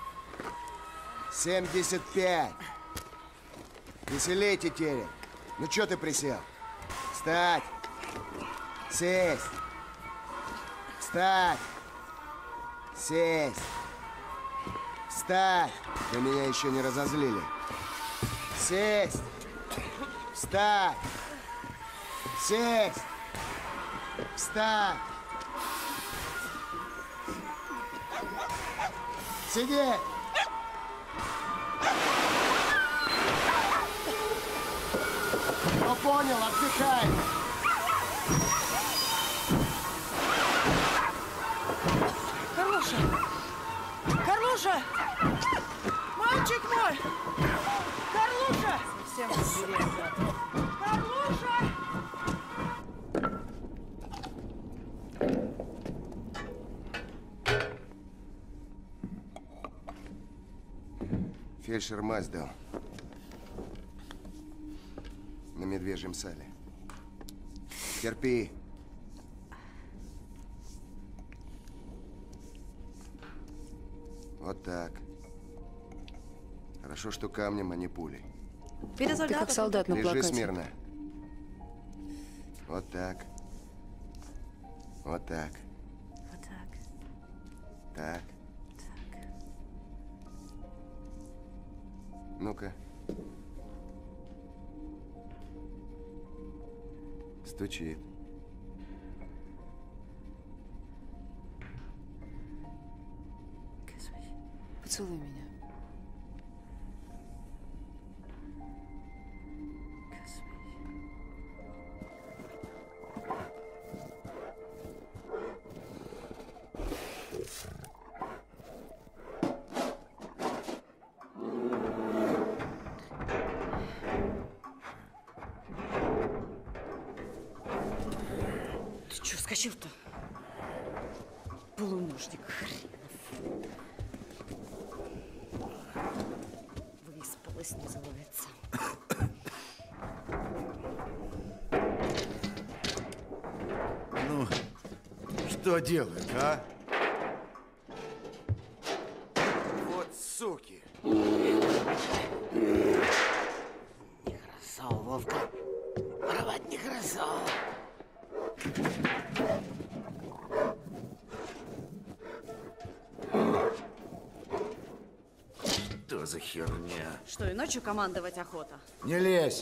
75! Веселей, тетеря. Ну, что ты присел? Встать! Сесть! Встать! Сесть! Встать! Вы меня еще не разозлили. Сесть! Встать! Сесть! Встать! Сидеть! Ну, понял, отдыхай! Карлуша! Карлуша! Мальчик мой! Карлуша! Совсем охерел. Карлуша! Фельдшер мазь дал. На медвежьем сале. Терпи. Вот так. Хорошо, что камнем, а не пулей. Ты как солдат на Лежи плакате. смирно. Вот так. Вот так. Вот так. Так. Ну-ка. Стучит. Поцелуй меня. Ты чё вскочил-то? Полуножник хренов. Выспалась, называется. Ну, что делают, а? Вот суки. Нехорошо, Вовка. Воровать нехорошо. Что за херня? Что, и ночью командовать охота? Не лезь.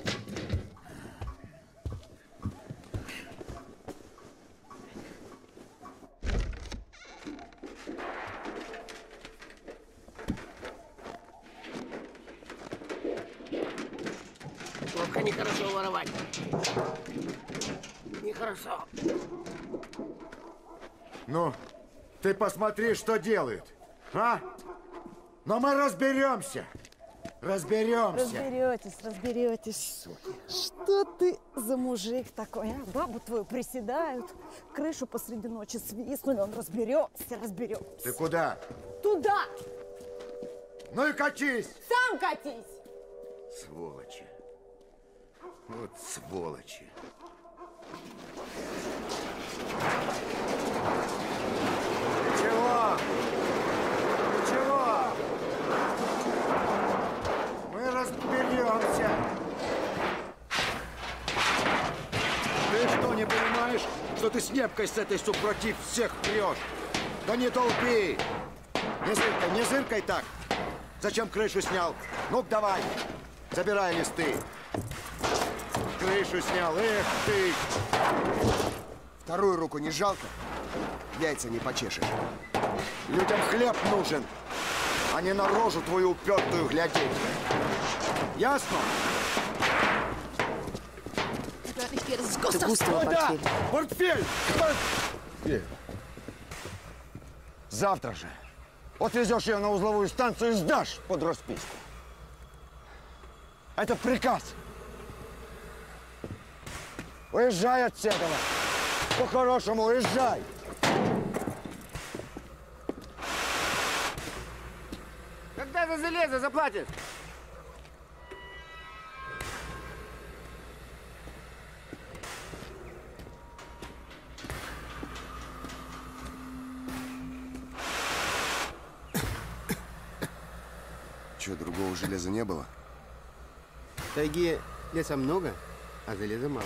Вовка, нехорошо воровать. Нехорошо. Ну, ты посмотри, что делают, а? Но мы разберемся. Разберемся. Разберетесь. Что ты за мужик такой, а? Бабу твою приседают, крышу посреди ночи свистнули, он разберется. Ты куда? Туда! Ну и катись! Сам катись! Сволочи. Вот сволочи. Ничего. Ничего. Мы разберемся. Ты что, не понимаешь, что ты с Непкой с этой супротив всех прешь? Да не толпи. Не зыркай так. Зачем крышу снял? Ну-ка давай, забирай листы. Крышу снял, эх ты! Вторую руку не жалко? Яйца не почешешь. Людям хлеб нужен, а не на рожу твою упертую глядеть. Ясно? Ты Густава портфель. Портфель! Портфель! Завтра же отвезешь ее на узловую станцию и сдашь под расписку. Это приказ. Уезжай отсюда. По-хорошему уезжай. Когда за железо заплатишь? Че, другого железа не было? В тайге леса много, а железа мало.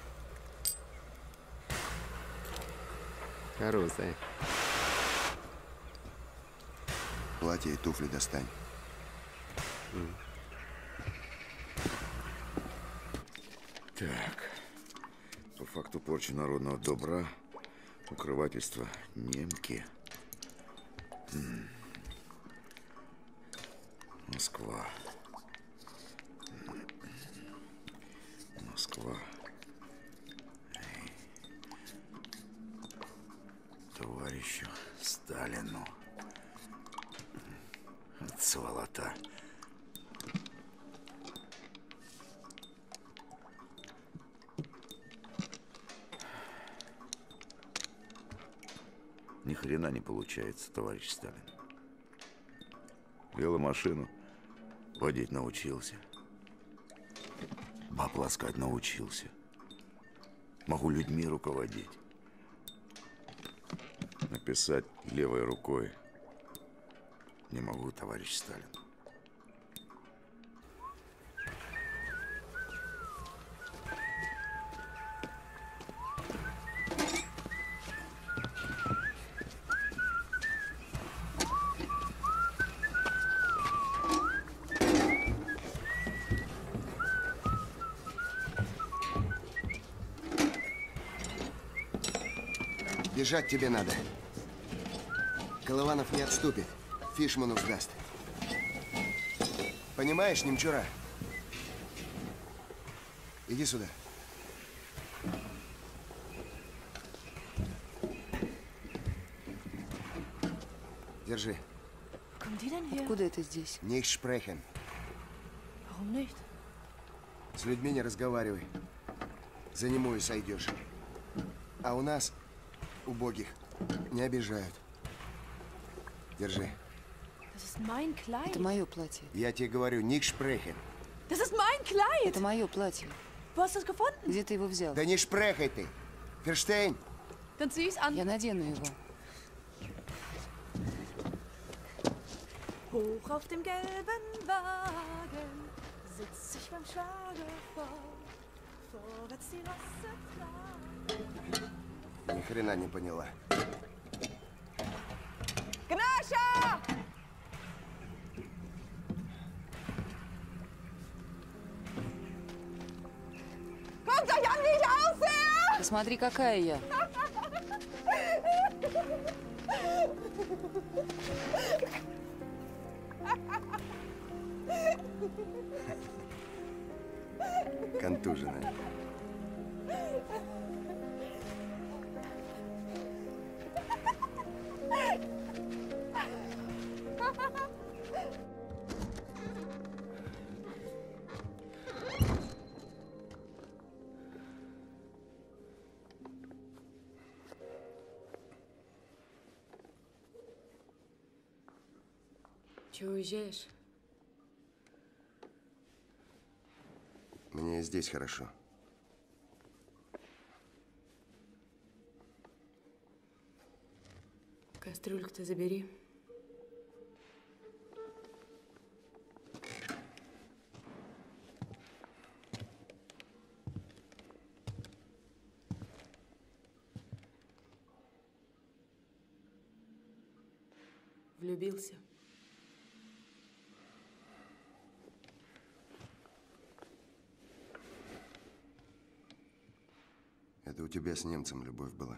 Хорошая. Платье и туфли достань. Так, по факту порчи народного добра, укрывательство немки. Москва. Москва. Товарищу Сталину. Сволота. Ни хрена не получается, товарищ Сталин. Веломашину водить научился. Баб ласкать научился. Могу людьми руководить. Написать левой рукой не могу, товарищ Сталин. Бежать тебе надо. Колыванов не отступит. Фишману сдаст. Понимаешь, немчура? Иди сюда. Держи. Откуда это здесь? Nicht sprechen. Warum nicht? С людьми не разговаривай. За немую сойдешь. А у нас, убогих, не обижают. Держи. Das ist mein Kleid. Это мое платье. Я тебе говорю, nicht sprechen. Das ist mein Kleid. Это мое платье. Wo hast du es gefunden? Где ты его взял? Да не шпрехай ты. Ферштейн. Dann zieh ich's an. Я надену его. Hoch auf dem gelben Wagen sitz ich beim Schlagerfeuer. Vorwärts die Rosse tragen. Ни хрена не поняла. Гнаша! Guckt euch an, wie ich aussehe! Посмотри, какая я. Контуженная. Чего уезжаешь? Мне здесь хорошо. Кастрюльку-то забери. Влюбился? Это у тебя с немцем любовь была.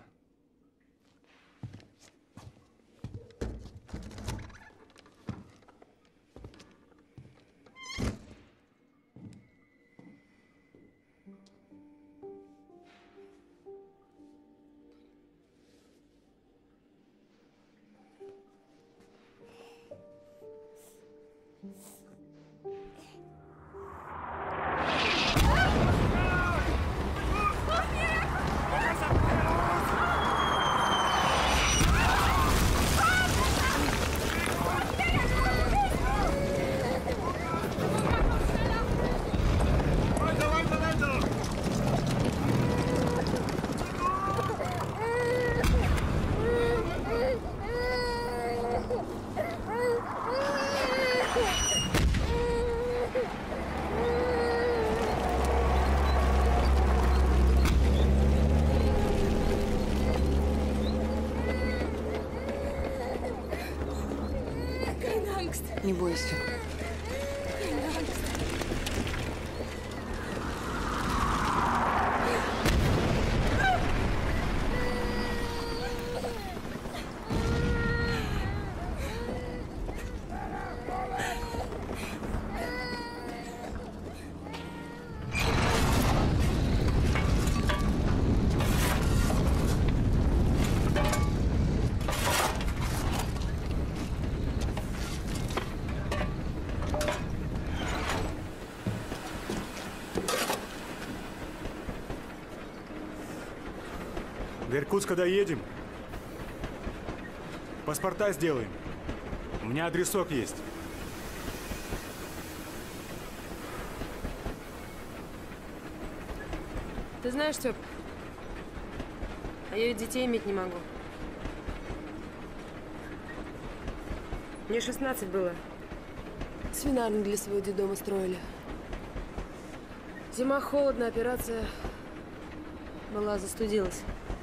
Не бойся. До Иркутска доедем. Паспорта сделаем. У меня адресок есть. Ты знаешь, Степ, а я ведь детей иметь не могу. Мне 16 было. Свинарник для своего детдома строили. Зима, холодно, операция была, застудилась.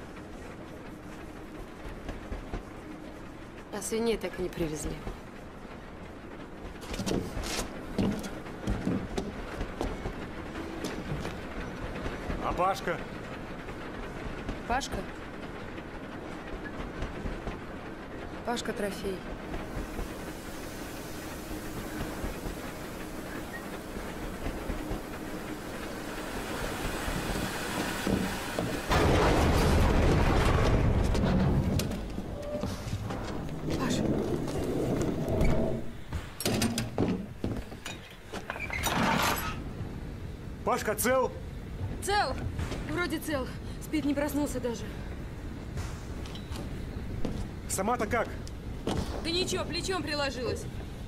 А свиней так и не привезли. А Пашка? Пашка? Пашка трофей. Пашка цел? Цел! Вроде цел. Спит, не проснулся даже. Сама-то как? Да ничего, плечом приложилась.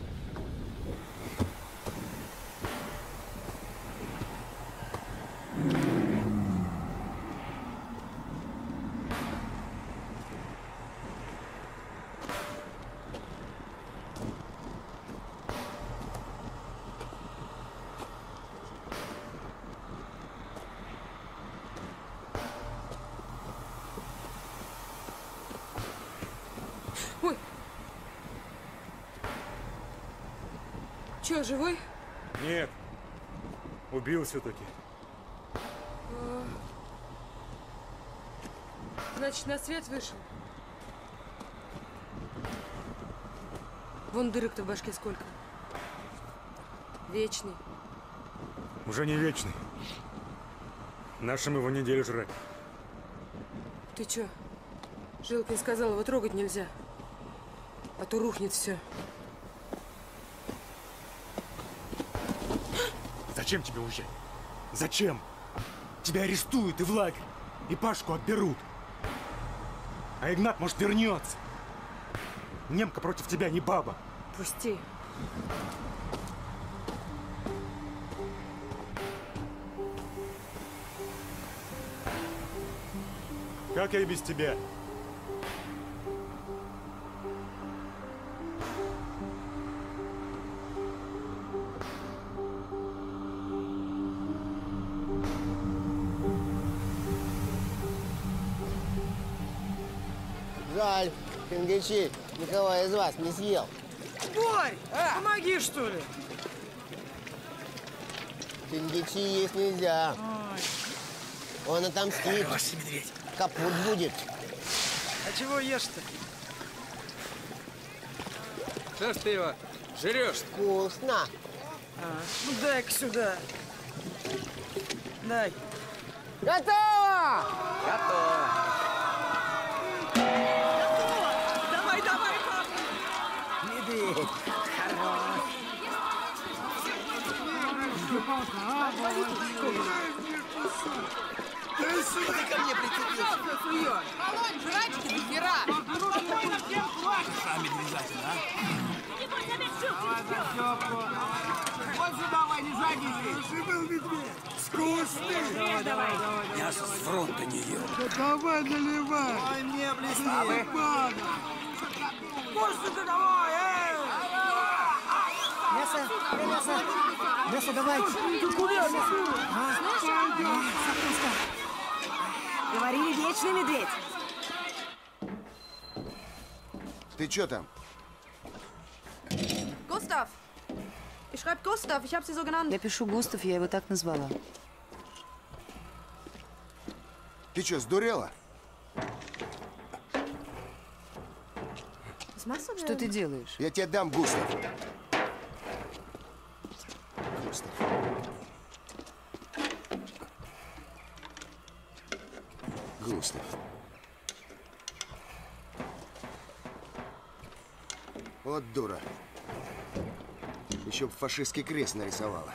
Ой! Че, живой? Нет. Убил все-таки. Значит, на свет вышел. Вон дырок-то в башке сколько. Вечный. Уже не вечный. Нашим его неделю жрать. Ты чё? Жилкин сказал, его трогать нельзя. А то рухнет все. Зачем тебе уезжать? Зачем? Тебя арестуют и в лагерь. И Пашку отберут. А Игнат, может, вернется. Немка против тебя не баба. Пусти. Как я без тебя? Жаль, Пингачи никого из вас не съел. Борь, помоги, что ли? Пингачи есть нельзя. Он отомстит. Медведь. Капут будет. А чего ешь-то? Что ж ты его жрешь? Вкусно. Ну дай-ка сюда. Дай. Готово! Готово. Давай, давай, папа! Медведь. Хорош. Ты ко мне прицепился. Полонь, жрачки до хера! Сами обязательно, а? Вот сюда, давай, не жадничай! Ты был медведь. Вкусный. Давай. Я с фронта не ел. Да давай наливай. Ой, мне блестит. Костя, давай, Мясо, мясо. Мясо давай. Куда мясо? Закуска. Говорили, вечный медведь. Ты чё там? Gustav! Ich schreibe Gustav, ich habe sie so genannt. Я пишу Густав, я его так назвала. Ты чё, сдурела? Что ты делаешь? Я тебе дам Густав. Густав. Густав. Вот дура. Еще б фашистский крест нарисовала.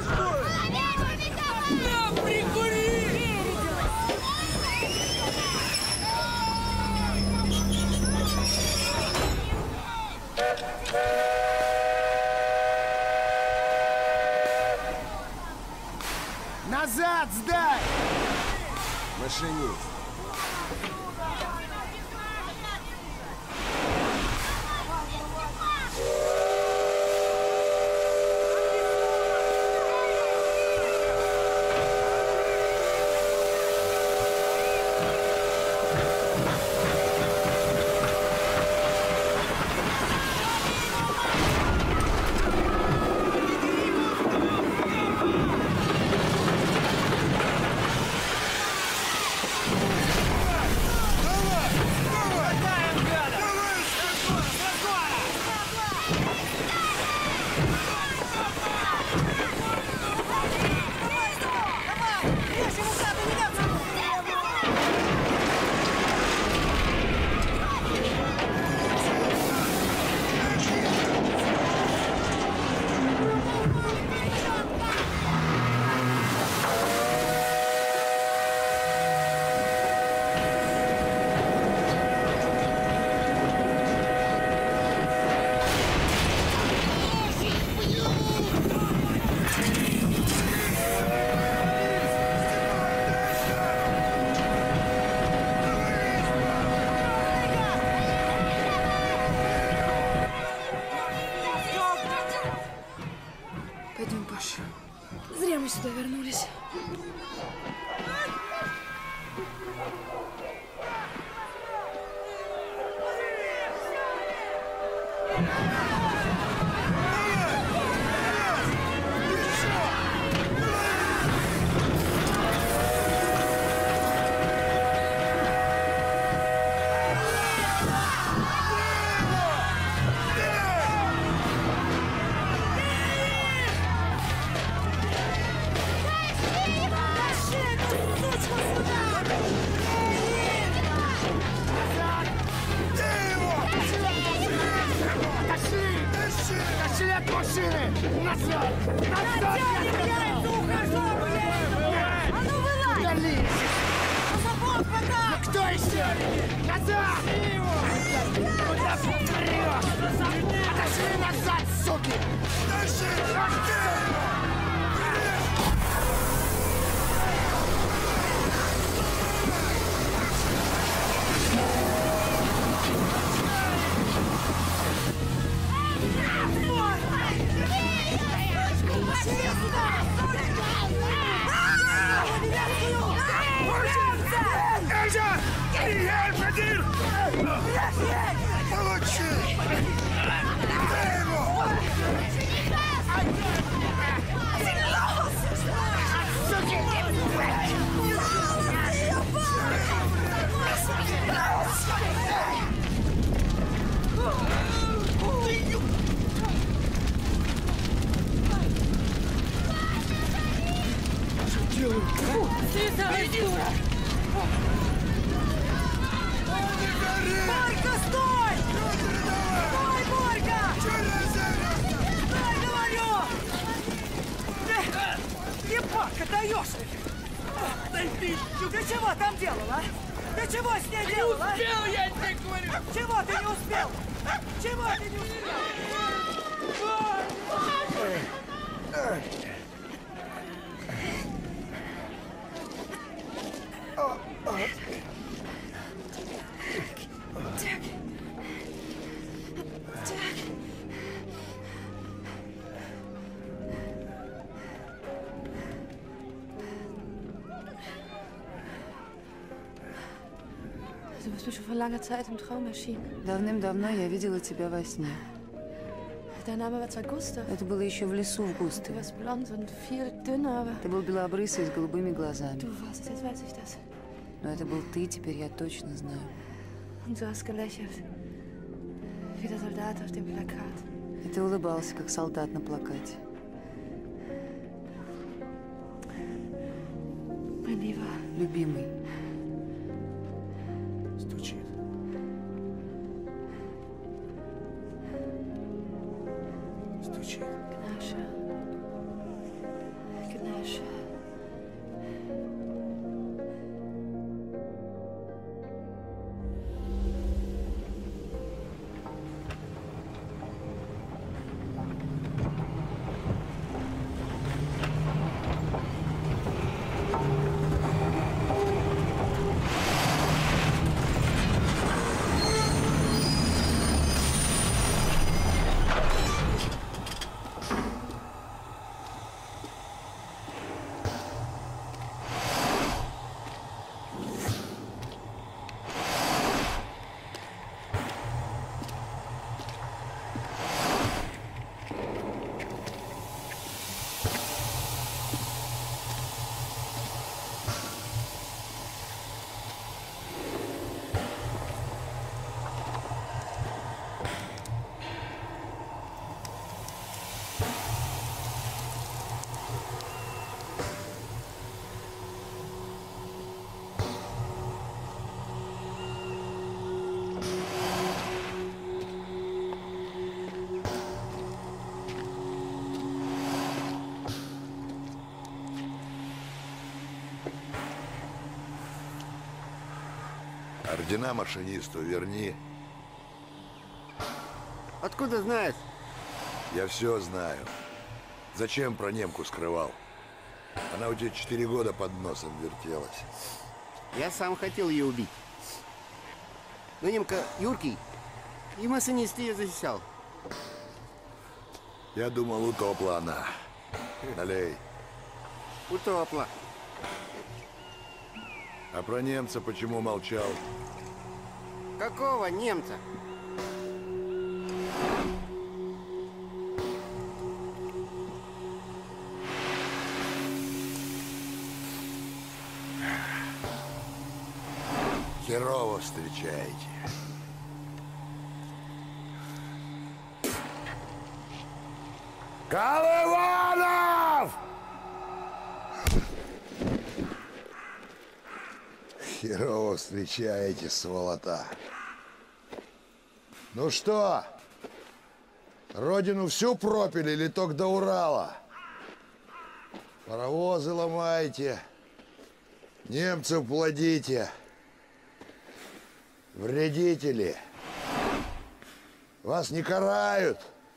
На, прикури! Назад сдай! Машинист. Пойдем, Паша. Зря мы сюда вернулись. Борька, стой! Стой, Борька! Стой, говорю! Ебака, даешь! Ты чего там делал, а? Ты чего с ней делал, а? Не успел, я тебе говорю! Чего ты не успел? Чего ты не успел? Du bist mir schon vor langer Zeit im Traum erschienen. Давным-давно я видела тебя во сне. Dein Name war zwar Gustav. Это было еще в лесу в Густаве. Du warst blond und viel dünner, aber... Ты был белобрысый с голубыми глазами. Du warst, jetzt weiß ich das. Но это был ты, теперь я точно знаю. Und du hast gelächelt. Wie der Soldat auf dem Plakat. И ты улыбался, как солдат на плакате. Mein Lieber. Любимый. Стучит. Стучит. Gnasche. Ордена машинисту верни. Откуда знаешь? Я все знаю. Зачем про немку скрывал? Она у тебя 4 года под носом вертелась. Я сам хотел ее убить. Но немка юркий, и машинист ее защищал. Я думал, утопла она. Налей. Утопла. А про немца почему молчал? Какого немца? Херово встречаете. Колыванов! Херово встречаете, сволота. Ну что, родину всю пропили или только до Урала? Паровозы ломаете, немцев плодите. Вредители. Вас не карают.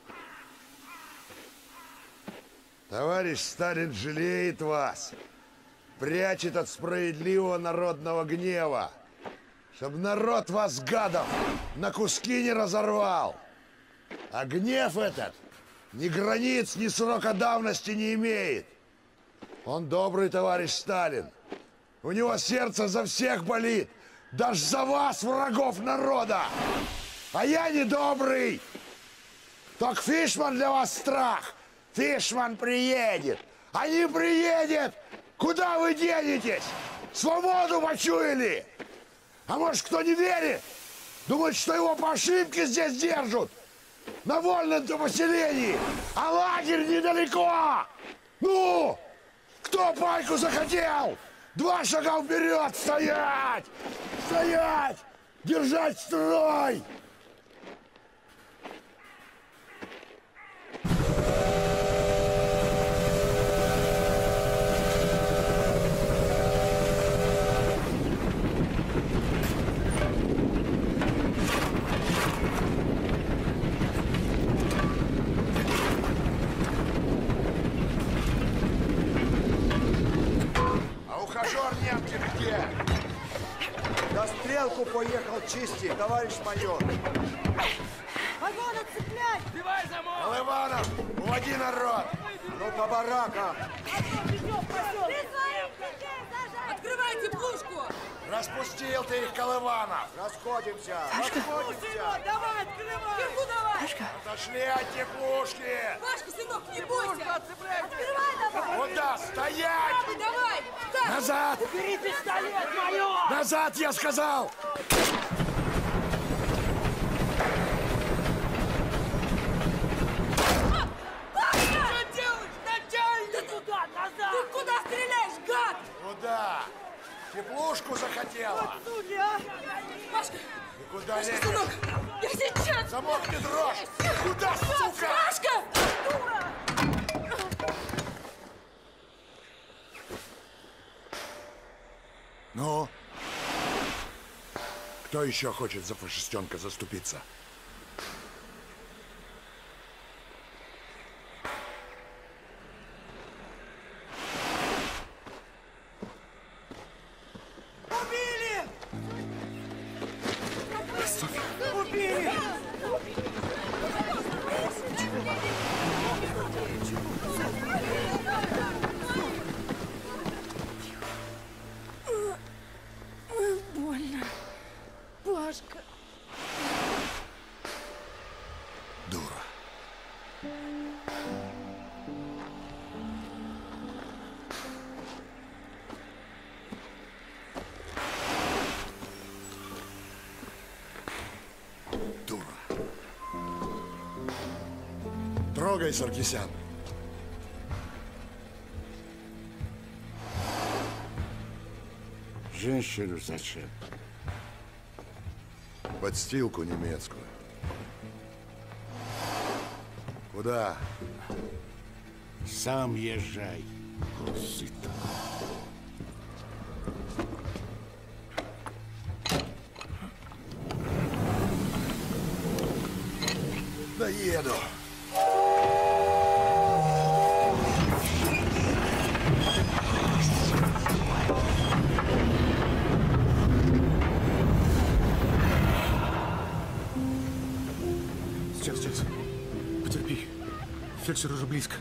Товарищ Сталин жалеет вас. Прячет от справедливого народного гнева. Чтоб народ вас, гадов, на куски не разорвал. А гнев этот ни границ, ни срока давности не имеет. Он добрый, товарищ Сталин. У него сердце за всех болит. Даже за вас, врагов народа! А я не добрый! Только Фишман для вас страх! Фишман приедет! А не приедет! Куда вы денетесь? Свободу почуяли! А может, кто не верит? Думает, что его по ошибке здесь держат! На вольном-то поселении! А лагерь недалеко! Ну! Кто пайку захотел? 2 шага вперед! Стоять! Стоять! Держать строй! А ухажер немки где? На стрелку поехал чистить, товарищ майор. Вагон отцеплять! Сбивай замок! Колыванов, уводи народ! Ну, по баракам! Открывайте пушку! Распустил ты их, Колыванов! Расходимся! Пашка! Расходимся! Давай, открывай! Кирку давай! Пашка! Отошли от теплушки! Пашка, сынок, не бойся! Открывай давай! Куда? Стоять! Правый, давай! Так. Назад! Убери пистолет, майор! Назад, я сказал! Что делаешь, начальник? Ты куда? Назад! Ты куда стреляешь, гад? Куда? Теплушку захотела? Вот суди, а! Пашка! Куда Пашка, лезешь? сынок, я сейчас! Замок не дрожь! Куда, сука? Пашка! Дура! Ну? Кто еще хочет за фашистенка заступиться? Убили! Убили! Больно. Пашка. Дура. Дура. Трогай, Саркисян. Женщину зачем? Подстилку немецкую. Куда? Сам езжай. Сито. 「 Еду. Сейчас. Потерпи. Фельдшер уже близко.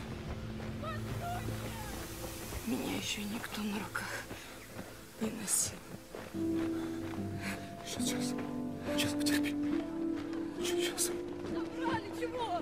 Меня еще никто на руках не носил. Сейчас, потерпи. Сейчас. Забрали чего?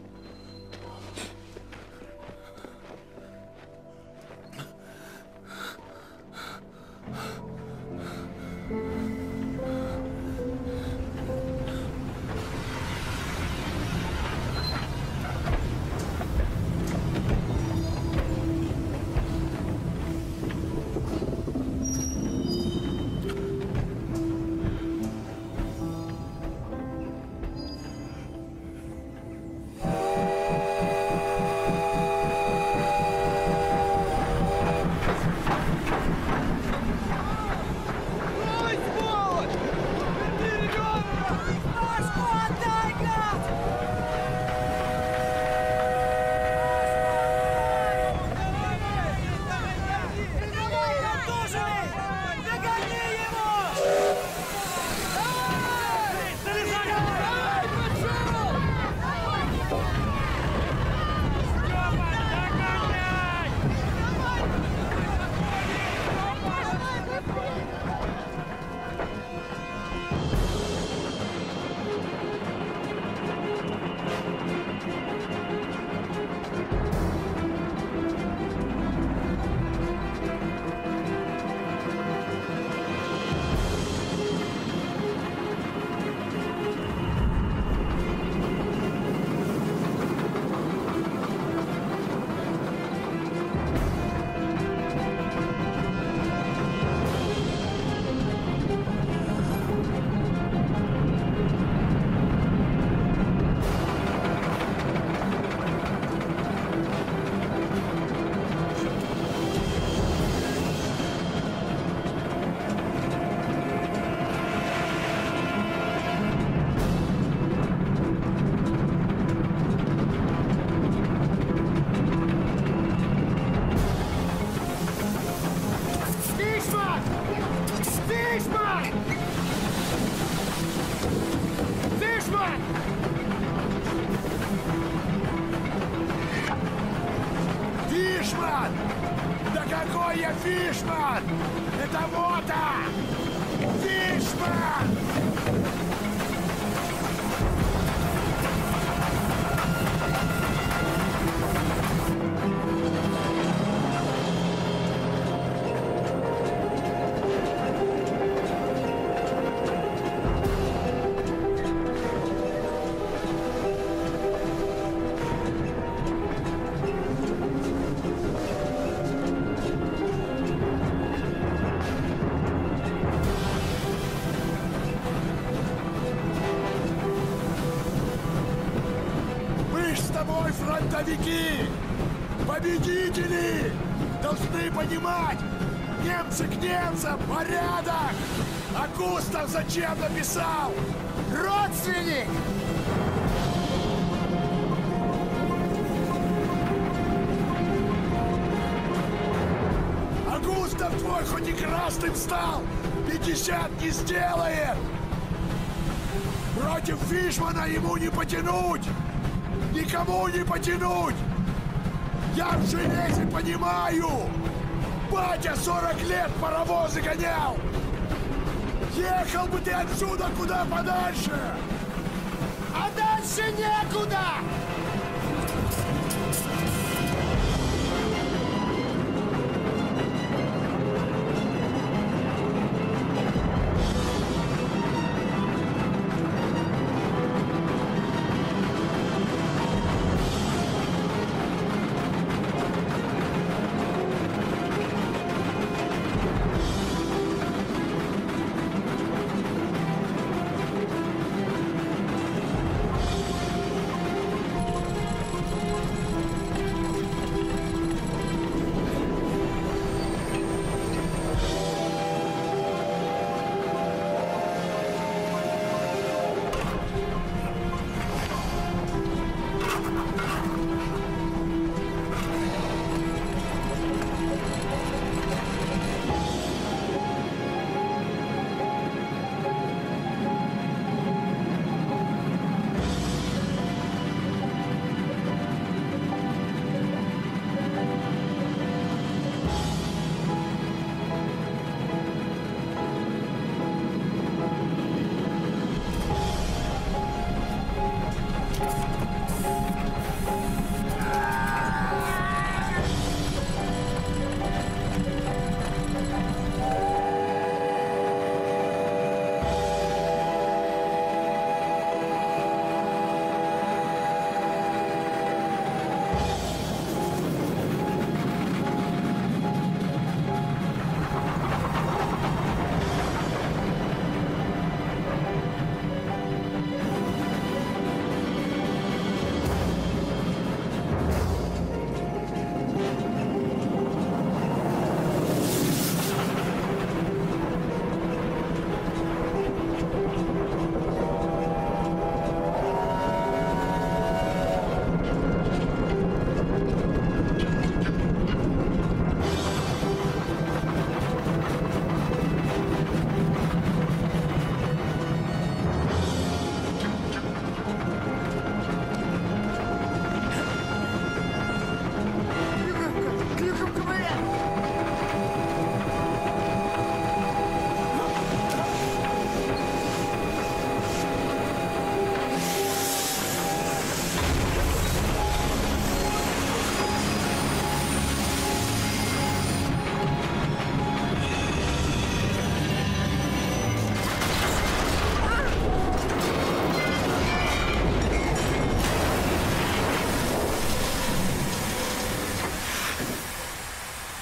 Фишман! Да какой я Фишман! Это Мота! Фишман! Фронтовики! Победители! Должны понимать! Немцы к немцам! Порядок! А Густав зачем написал? Родственник! А Густав твой хоть и красным стал, 50 не сделает! Против Фишмана ему не потянуть! Никому не потянуть! Я в железе понимаю! Батя 40 лет паровозы гонял! Ехал бы ты отсюда куда подальше! А дальше некуда!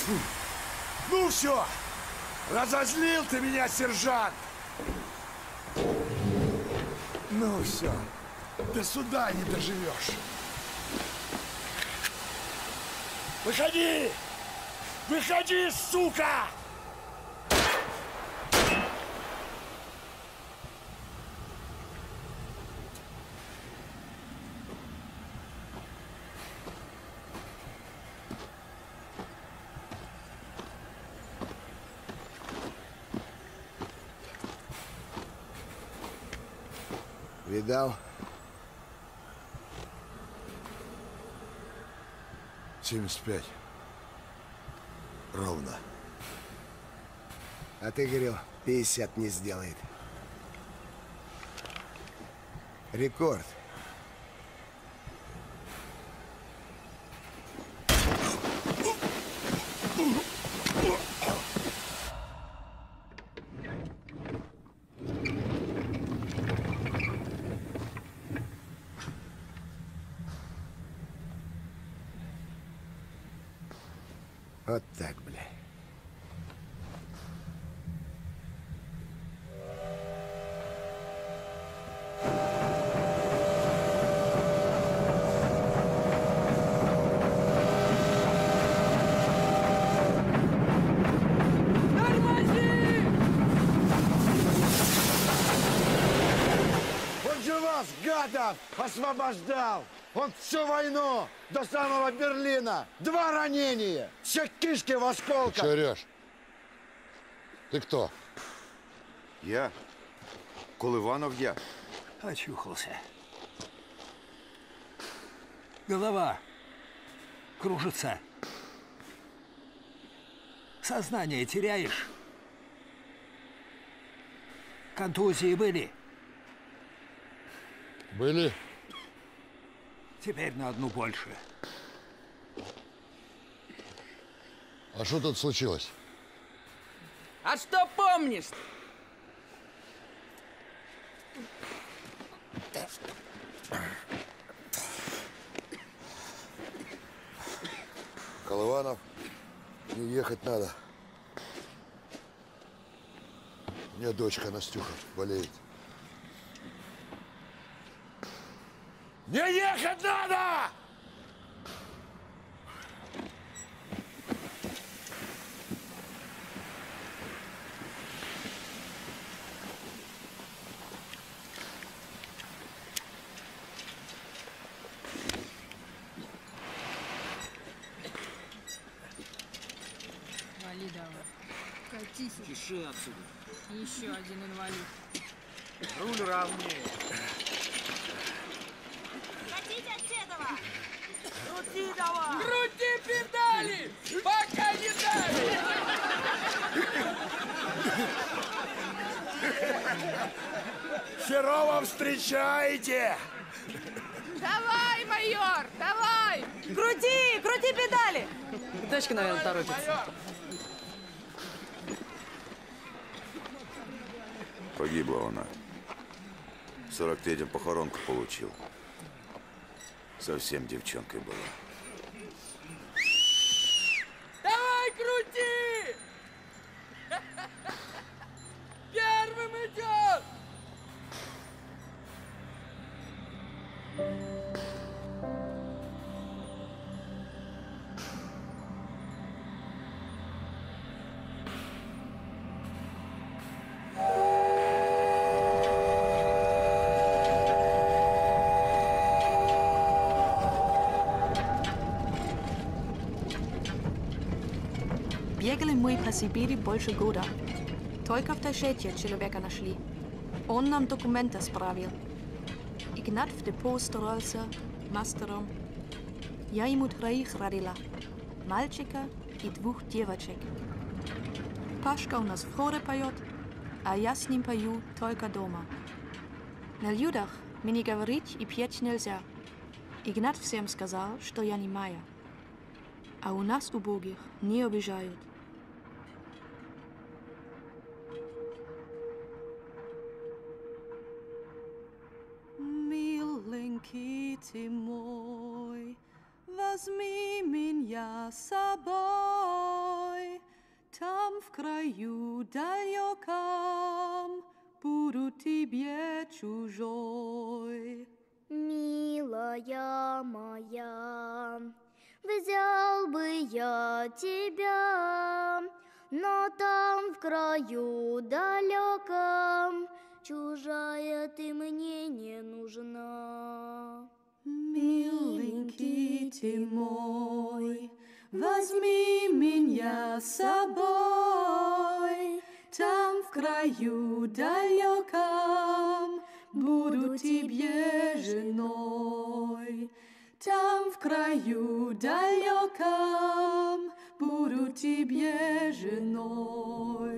Ну все, разозлил ты меня, сержант. Ну все, до суда не доживешь. Выходи! Выходи, сука! Видал? 75. Ровно. А ты говорил, 50 не сделает. Рекорд. Вот так, бля. Он же вас, гадов, освобождал! Он всю войну до самого Берлина! 2 ранения! Все кишки в осколках! Че орешь? Ты кто? Я? Колыванов я. Очухался. Голова кружится. Сознание теряешь. Контузии были? Были. Теперь на одну больше. А что тут случилось? А что помнишь? Колыванов, мне ехать надо. У меня дочка Настюха болеет. Не ехать надо! Вали давай. Катись. Чеши отсюда. Еще один инвалид. Руль ровнее. Хотите от этого? Крути давай! Крути педали! Пока не дали! Херово встречаете! Давай, майор, давай! Крути, крути педали! Дочка, наверное, торопится. Погибла она. В 43-м похоронку получил. Совсем девчонкой была. Давай, крути! Первым идет! Бегали мы по Сибири больше года. Только в Ташете человека нашли. Он нам документы справил. Игнат в депо старался мастером. Я ему 3 родила. Мальчика и 2 девочек. Пашка у нас в хоре поет, а я с ним пою только дома. На людях мне говорить и петь нельзя. Игнат всем сказал, что я немая. А у нас убогих не обижают. Миленький ты мой, возьми меня с собой. краю далеком буду тебе чужой. Милая моя, взял бы я тебя, но там в краю далеком чужая ты мне не нужна. Миленький ты мой, возьми меня с собой, там в краю далеком буду тебе женой. Там в краю далеком буду тебе женой.